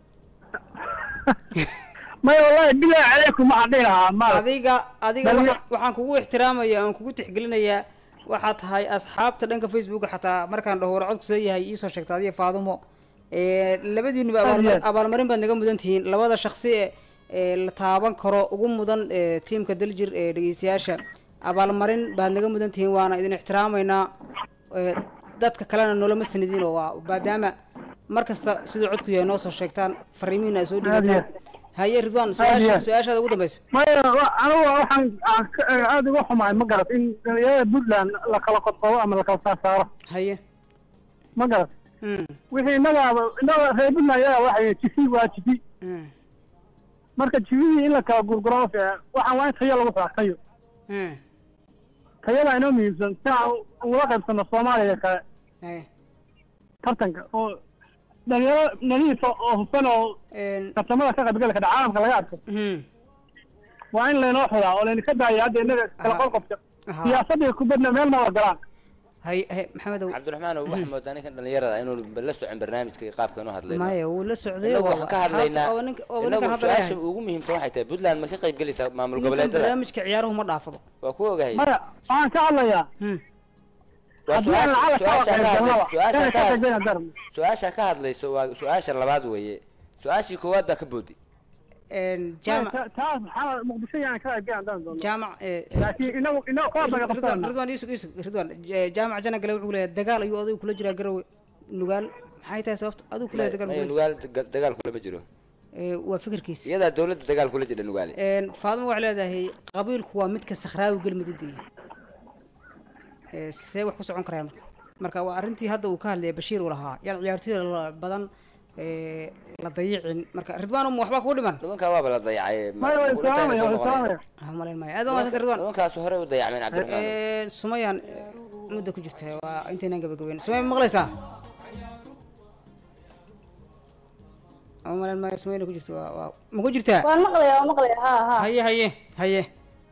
maya wallahi bilaa calaykum waxaan dhihi lahaa ma adiga adiga waxaan kugu ixtiraamaya aan kugu tixgelinayaa waxaa tahay asxaabta dhanka facebook xataa markaan dhaho warcodku soo yahay iisoo sheegta adiga faadumo labadiinuba abaalmarin baad naga mudan tihiin labada shaksi ee la taaban karo ugu mudan tiimka daljir ee dhegeystayaasha abaalmarin baad naga mudan tihiin waana idin ixtiraamaynaa dadka kalena noolama sanidin oo waa maadaama mar kasta siduu codku yahay noo soo sheegtaan fariimihiina soo dhigataan haye ridwaan su-aasha su-aashaada ugu dambaysa maya anigu waxaan aada uga xumahay ma garat in dhalinyarada puntland la kala qodqobo ama la kala saarsaaro haye ma garat wixii innagaaba innaga reer puntland yaga waxay jifi waa jifi marka jifidii in la kala gurguro waxaan waa in tayo lagu raa tayo tayada inoo muhiimsan si aan ugula qaybsano soomaaliya kale tartanka oo dhalinyaro nadiif oo hufan oo tartamada ka qaybgali kara caalamka laga arko waa in laynoo xudaa oo layna ka daaya hadda innaga kala qolqobta siyaasadda kubadna meel ma wada galaan hay hay maxamed cabdiraxmaan wax moodaa ninkan dhalinyarada inuu la socon barnaamijka qaabka inuu hadlayno maya wuu la socday wax ka hadlaynaa inagu su-aasha ugu muhiimsan waxay tahay puntland ma ka qayb gelaysaa maamul goboleedyada barnaamijka ciyaaruhu ma dhaafado waa ku ogahay maya waxaan ka hadlayaa su-aasha ka hadlayso waa su-aasha labaad weeye su-aashii koowaad baa ka boodi jaamac taas maxaa muqdisho yaan ka qayb galan doon jaamac laakiin inagu inagu koob baga qabtaan ridwaan yusuf yusuf ridwaan jaamac jana gale wuxuu leeyahay dagaal ayuu adigu kula jiraa garowe nugaal maxay tahay sababta adigu kula dagaal nugaal dagaal kula ma jiro waa fikirkiisa iyadaa dawladda dagaal kula jira nugaale faadimo waxay leedahay qabiilku waa midka sakhraawi galmudug geeya see wax ku socon karayaan marka marka waa arrintii hadda uu ka hadlayay bashiir uu lahaa yaan ciyaartooyda badan la dayicin marka ridwaan um waxbaa kugu dhiman nimankaa waaba la dayacay malayn maayo aad baa maasanka ridwaan nimankaas horey u dayacmeen cabdiraxmaan sumayaan muddo ku jirta waa intaynaan gabagabeyn sumay ma maqlaysaa ama malayn maayo sumayna ku jirta waa waa ma ku jirtaa waan maqlaya waan maqlaya ha ha haye haye haye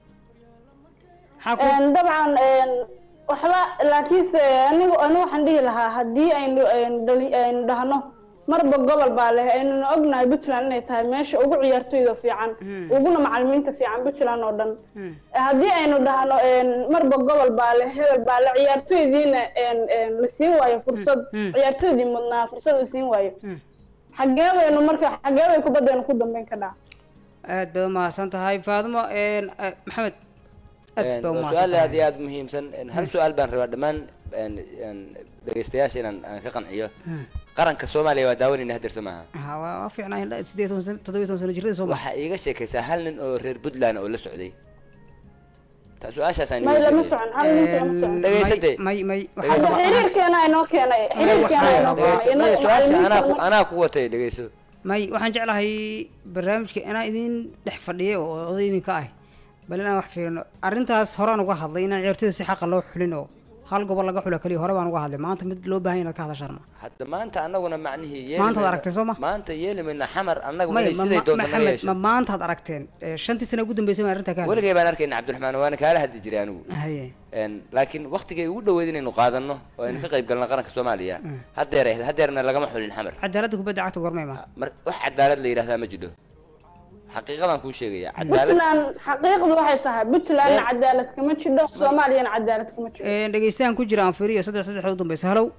dabcan waxba laakiinse anigu anigu waxaan dhihi lahaa haddii aynu aynu dhahno marba gobol baa leh aynuna ognahay puntland inay tahay meesha ugu ciyaartooyda fiican uguna macalimiinta fiican puntland oo dhan haddii aynu dhahno marba gobol baa leh hebel baa le ciyaartooydiina la siin waayo fursad ciyaartooydii mudnaa fursad la siin waayo xagee baynu marka xagee bay kubaddeenu ku dambeyn ka dhaca aad bay umahadsan tahay faadimo maxamed su-aal aad iyo aada muhiimsan hal su-aal baan rabaa dhammaan dhegeystayaasha inaan aan ka qanciyo qaranka soomaaliya waa daawanayna hadeer soo maaha waa fiicnaa sideed toban sano toddobiyo toban sano jirada soo waxaa iiga sheekaysaa hal nin oo reer puntland oo la socday ta su-aashaas aan may lama socon hal nin lama socon dhegeysade may may xiriirkeena inoo keenay xiriirkeena inoo keenay su-aasha anaa ku anaa ku watay dhegeyso may waxaan jeclahay barnaamijka inaan idin dhex fadhiyo oo oday idinka ah bal inaan wax fiirino arrintaas horaan uga hadlay inaan ciyaartooyda si xaqa loo xulin oo hal gobol laga xulo kaliya hore baan uga hadlay maanta mid loo baahan inaad ka hadashaan ma hadda maanta annaguna macnihii maantaad aragteen soo ma maanta yeelimayna xamar annagu inay siday doonta naga yeesho ma maantaad aragteen shantii sano ugu dambeysay baan arrintaa ka hadlay weligay baan arkayna cabdiraxmaan waana kaala hadli jiray anigu haye laakiin waqtigay ugu dhaweyd inaynu qaadano oo aynu ka qayb galno qaranka soomaaliya haddeer haddeerna lagama xulin xamar cadaaladda kubadda cagta gormay ma wax cadaalad la yidhahdaa ma jidho xaqiiqadan kuu sheegaya puntland xaqiiqdu waxay tahay puntlandna cadaalad kama jidho soomaaliyana cadaalad kama jidho dhegeystahan ku jira aan fiiriyo saddex saddex u dambaysa halow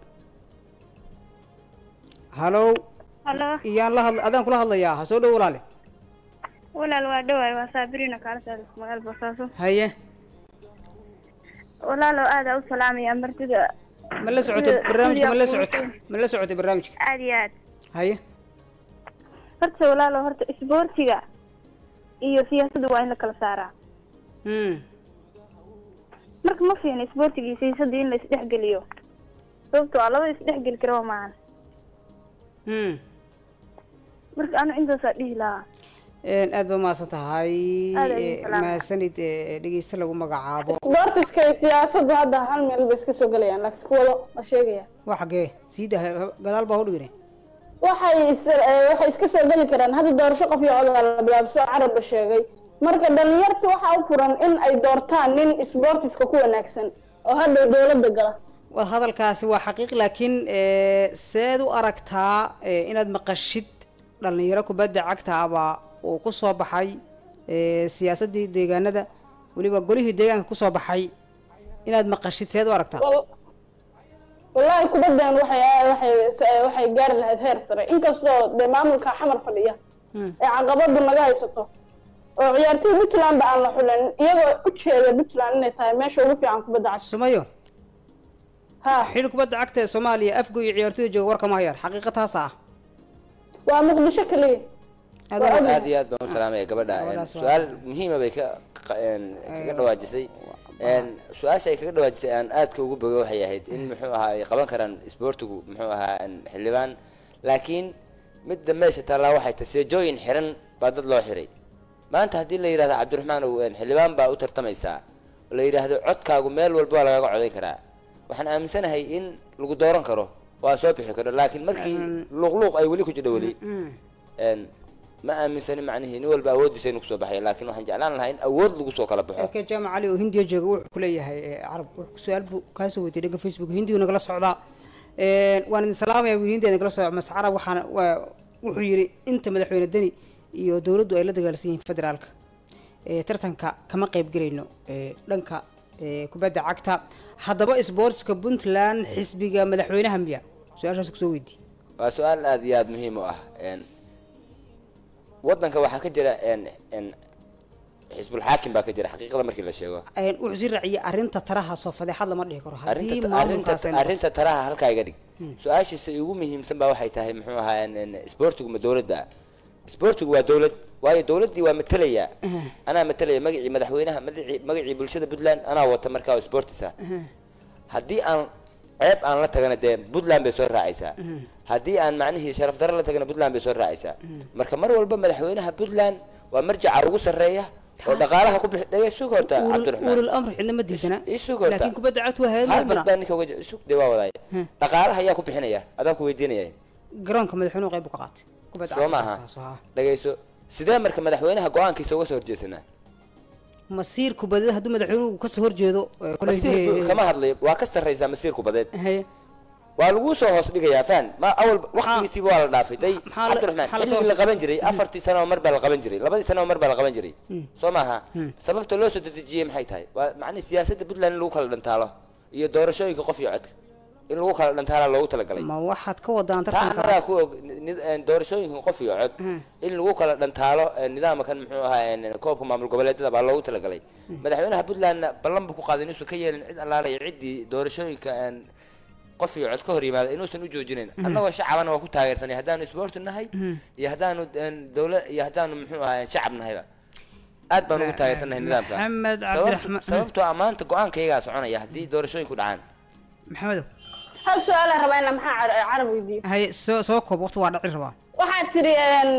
halow halo iyaan la hadla adaan kula hadlayaa ha soo dhow walaale walaal waa dhawaay waa saabiriina kaala saaris magaal boosaaso haye walaalo aada u salaamaya martida ma la socotay barnaamijka ma la socotay ma la socotay barnaamijka aad iyo aad haye horta walaalo horta isboortiga iyo siyaasadda waa in la kala saaraa marka ma fiina isboortiga iyo siyaasadda in la isdhexgeliyo sababto a laba isdhexgeli karaba maahan marka anu intaasaa dhihi lahaa aad ba mahadsan tahay mahadsanid dhegeysta lagu magacaabo isboortiska iyo siyaasaddu hadda hal meel bay iska soo gelayaan laakiin kuwada waa sheegaya waa xagee sii dah gadaal baa udhigine waxay waxay iska soo geli karaan hadda doorasho qof iyo cod la bilaabo soo carabba sheegay marka dhalinyarta waxaa u furan in ay doortaan nin isboortiska ku wanaagsan oo hadda dowladda gala wad hadalkaasi waa xaqiiq laakiin seed u aragtaa inaad maqashid dhalinyaro kubadda cagta abaa uu ku soo baxay siyaasaddii deegaanada weliba golihii deegaanka kusoo baxay inaad maqashid seed u aragtaa wallahi kubaddan waxay waxay waxay gaari lahayd heer sare inkastoo dee maamulka xamar fadhiya ee caqabadu naga haysato oo ciyaartoy puntland ba aan la xulan iyagoo u jeeda puntland inay tahay meesha ugu fiican kubadda cagta sumayo ha xil kubadda cagta ee soomaaliya afgo iyo ciyaartooyda jooga warkama hayaan xaqiiqa taas ah waa muqdisho kaliya aad iyo aad baan u salaamaya gabadha su-aal muhiima bay ka kaga dhawaajisay su-aasha ay kaga dhawaajisay aan aadka ugu boga waxay ahayd in muxuu ahaa ay qaban karaan isboortigu muxuu ahaa xildhibaan laakiin midda meesha taallaa waxay tahay seejooyin xiran baa dad loo xiray maanta haddii la yidhahdo cabdiraxmaan xildhibaan baa u tartamaysaa oo la yidhaahdo codkaagu meel walba waa lagaga codayn karaa waxaan aaminsanahay in lagu dooran karo waa soo bixi karo laakiin markii luqluuq ay weli ku jidho weli een ma aaminsani macnihi nin walba awoodiisa inuu kusoo baxay laakiin waxaan jeclaan lahaa in awood lagu soo kala baxo ka jaamac ali oo hindiya jooga wuxuu ku leeyahay carab wuxuu su'aal buu ka soo weydiiyay dhanka facebook hindiga nagala socdaa een waan idin salaamayaa wiil hindiya nagala socdaa mascara waxaan wuxuu yiri inta madaxweyne dani iyo dawladdu ay la dagaalsan yihiin federaalka ee tartanka kama qayb galayno ee dhanka ee kubadda cagta haddaba sportska Puntland xisbiga madaxweynaha miya su'aashaas ku soo weydiiyay waa su'aal aad iyo aad muhiim u ah een wadanka waxaa ka jira een een xisbul xaakim baa ka jira xaqiiqada markii la sheego een wuxuu sii raaciyay arinta taraha soo fadeexad lama dhihi karo hadii arinta arinta taraha halka iga dhig su'aashiisa ugu muhiimsan baa waxay tahay muxuu ahaa in sportigu ma dawladda sportigu waa dawlad waayo dawladii waa matalaya anaa matalaya magacii madaxweynaha magacii magacii bulshada Puntland anaa wata markaa sportisa hadii aan ceeb aan la tagana dee Puntland bay soo raacaysaa haddii aan macnihii sharaf darro la tagana Puntland bay soo raacaysaa marka mar walba madaxweynaha Puntland waa marjaca ugu sarreeya oo dhaqaalaha ku bixiyay suuq horta Cabdiraxmaan uul amr xilna ma diisana laakiin kubadda cagtu waa hay'ad bana baan ninka waje suuq deewa wadaay dhaqaalaha ayaa ku bixinaya adaa ku weydiinaya garoonka madaxweynuhu qayb ka qaatay kubadda soo maaha dhageyso sidee marka madaxweynaha go'aankiisa uga soo horjeesanaa masiir kubadeed hadduu madaxweynuhu ka soo horjeedo masiir kama hadlayo waa ka sarreysaa masiir kubadeed waa lagu soo hoos dhigayaa faan ma awal waqtigiisii waa la dhaafay day Cabdiraxmaan xilligii la qaban jiray afartii sano mar baa la qaban jiray labadii sano mar baa la qaban jiray soo maaha sababta loo soo dedejiyay maxay tahay waa macna siyaasadda Puntland lagu kala dhantaalo iyo doorashooyinka qof iyo codka in lagu kala dhantaalo loogu talagalay ma waxaad ka wadaan tartanka taana ku doorashooyinka qof iyo cod in lagu kala dhantaalo nidaamkan muxuu ahaa koobka maamul goboleedyada baa loogu talagalay madaxweynaha Puntland ballan buu ku qaaday inuu ka yeelin cid allaale cidii doorashooyinka qof iyo cod ka hor yimaada inuusan u joojinayn annagoo shacabana waa ku taageersanay haddaanu sport nahay iyo haddaanu dawlad iyo haddaanu muxuu ahaa shacab nahayba aad baan ugu taageersanahay nidaamka maxamed cabdiraxmaan sababtoo amaanta go'aankayga soconaya haddii doorashooyinku dhacaan maxamed hal su'aal aan rabaa inaan maxaa carab weydiiyo hay soo soo koob waqti waa dhaci rabaa waxaad tiri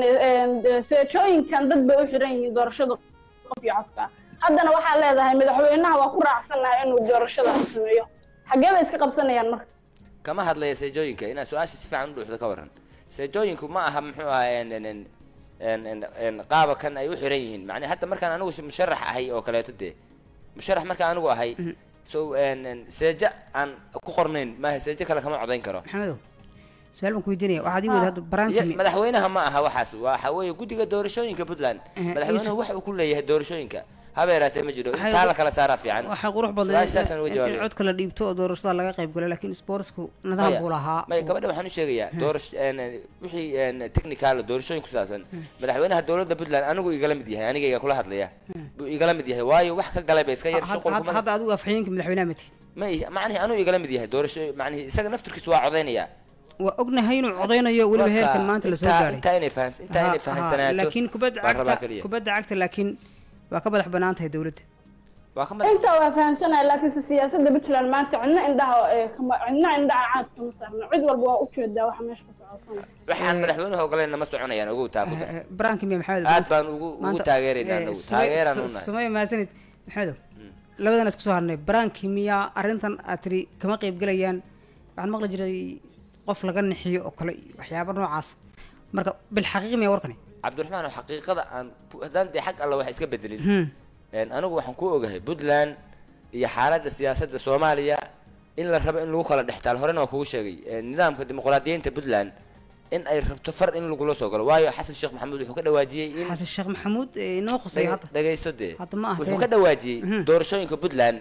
seejooyinkan dad bay u xiran yihiin doorashada qof iyo codka haddana waxaa leedahay madaxweynaha waa ku raacsanahay inuu doorashada sameeyo xaggee bay iska qabsanayaan marka kama hadlaya seejooyinka inaa su-aasha si fiican u dhuuxdo ka waran seejooyinku ma aha muxuu ahaa n n n n qaaba kan ay u xiran yihiin macnaa hadda markaan anigu musharax ahay oo kaleeto dee musharax markaan anigu ahay so n seeja aan ku qornayn maaha seeja kale kama codayn karo maxamedow su-aal baan ku weydiinaya waxaad ii weyda hadda baraanki madaxweynaha ma aha waxaas waxa weeye guddiga doorashooyinka Puntland madaxweynuhu waxa uu ku leeyahay doorashooyinka habeeraatee ma jiro intaa la kala saaraa fiican waxaa qurux badan in codka la dhiibto oo doorashada laga qayb galo laakiin sportsku nidaam buu lahaa may gabadha waxaan u sheegayaa doorash wixii technical doorashooyin ku saabsan madaxweynaha dowladda Puntland anigu igala mid yahay aniga iga kula hadlaya buu igala mid yahay waayo wax ka galay bay iska yar shaqo kuma hadda adigu afhayeenka madaxweynaha ma tihid may macnaheedu anigu igala mid yahay doorasho macnaheedu isaga naftirkiisu waa codeynaya waa ognahay inuu codeynayo weliba heerkan maanta la soo gaaray inta inay fahans inta inay fahansanaato laakiin kubadda cagta kubadda cagta laakiin waa ka madax banaan tahay dowladda inta waa fahansanahay laakiin siyaasadda Puntland maanta cidna indhaha cidna indhaha caad kama saarna cid walba waa u jeedaa waxa meesha ka socda waxaan madaxweynuhu ogolayna ma soconayaan ugu taa ku dar baraanki miya maxamed aad baan ugu ugu taageeraynaa anagu taageeraan u nahay samay maasanid maxamed labadan isku soo harnay baraanki miya arrintan aad tiri kama qayb galayaan waxaan maqli jiray qof laga nixiyo oo kale waxyaabo noocaas marka bil xaqiiqi miya warkani Cabdiraxmaan oo xaqiiqada aan hadaan de xaq alla wax iska bedelin een anigu waxaan ku ogahay Puntland iyo xaaladda siyaasadda Soomaaliya in la rabo in lagu kala dhextaal horena waa kugu sheegay nidaamka dimuqraadiyiinta Puntland in ay rabto far in lagu soo galo waayo Xasan Sheekh Maxamuud wuxuu ka dhawaajiyay in Xasan Sheekh Maxamuud inoo qosay hadda dhageyso de wuxuu ka dhawaajiyay doorashooyinka Puntland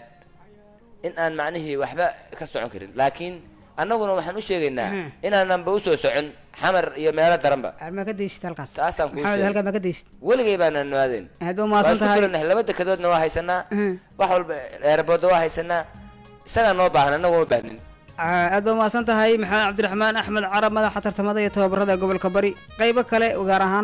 in aan macnaheedu waxba ka socon karin laakiin annaguna waxaan u sheegaynaa inaananba u soo socon xamar iyo meelo daranba ma ka deysid halkaas taasaan kuu sheegay halkaa ma ka deysid weligay baana noadeen aad baa maasan tahay laba dekadoodna waa haysanaa wax walba eerbooda waa haysanaa isagaa noo baahan annagu ma baahnin aad baa maasan tahay maxamed cabdiraxmaan axmed carab madaxa tartamada iyo tababarada gobolka bari qaybo kale gaar ahaan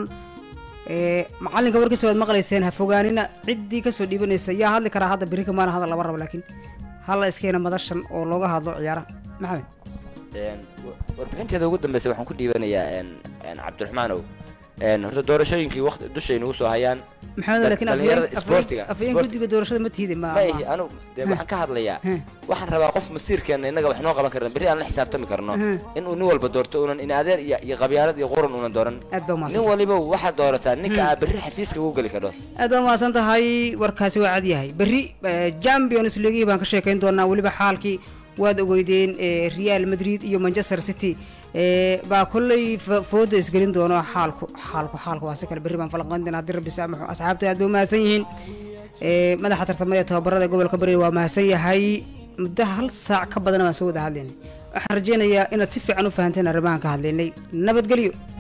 macalinka warkiisa waad maqlayseen ha fogaanina ciddii kasoo dhiibanaysa yaa hadli karaa hadda beri kamaana hadal lama rabo laakiin halla iskeena madashan oo looga hadlo ciyaaraha maxamed warbixinteeda ugu dambeysay waxaan ku dhiibanayaa cabdiraxmaanow een horta doorashooyinkii waqti dushay nagu soo hayaan maxamed laakiin dhalinyarada isboortiga afayeen guddiga doorashada ma tiidi ma ma ihi anu dee waxaan ka hadlayaa waxaan rabaa qof masiirkeena innaga wax noo qaban karna berri aan la xisaabtami karno in uu nin walba doorto unan in adeer iyo iyo qabyaalad iyo quran unan dooran nin waliba waxaad doorataa ninka aa berri xafiiska ugu geli karo aad baa mahadsan tahay warkaasi waa cad yahay berri champions league baan ka sheekayn doonaa weliba xaalkii waad ogeydeen real madrid iyo manchester city baa kolley fooda isgelin doono xaalku xaalku xaalku waa si kale berri baan falanqayn doonaa haddii rabbi saamaxo asxaabtu aad bay u mahadsan yihiin madaxa tartamada tababarada gobolka bari waa mahadsan yahay muddo hal saac ka badan baan soo wada hadlaynay waxaan rajaynayaa inaad si fiican u fahanteen arrimahan ka hadlaynay nabadgelyo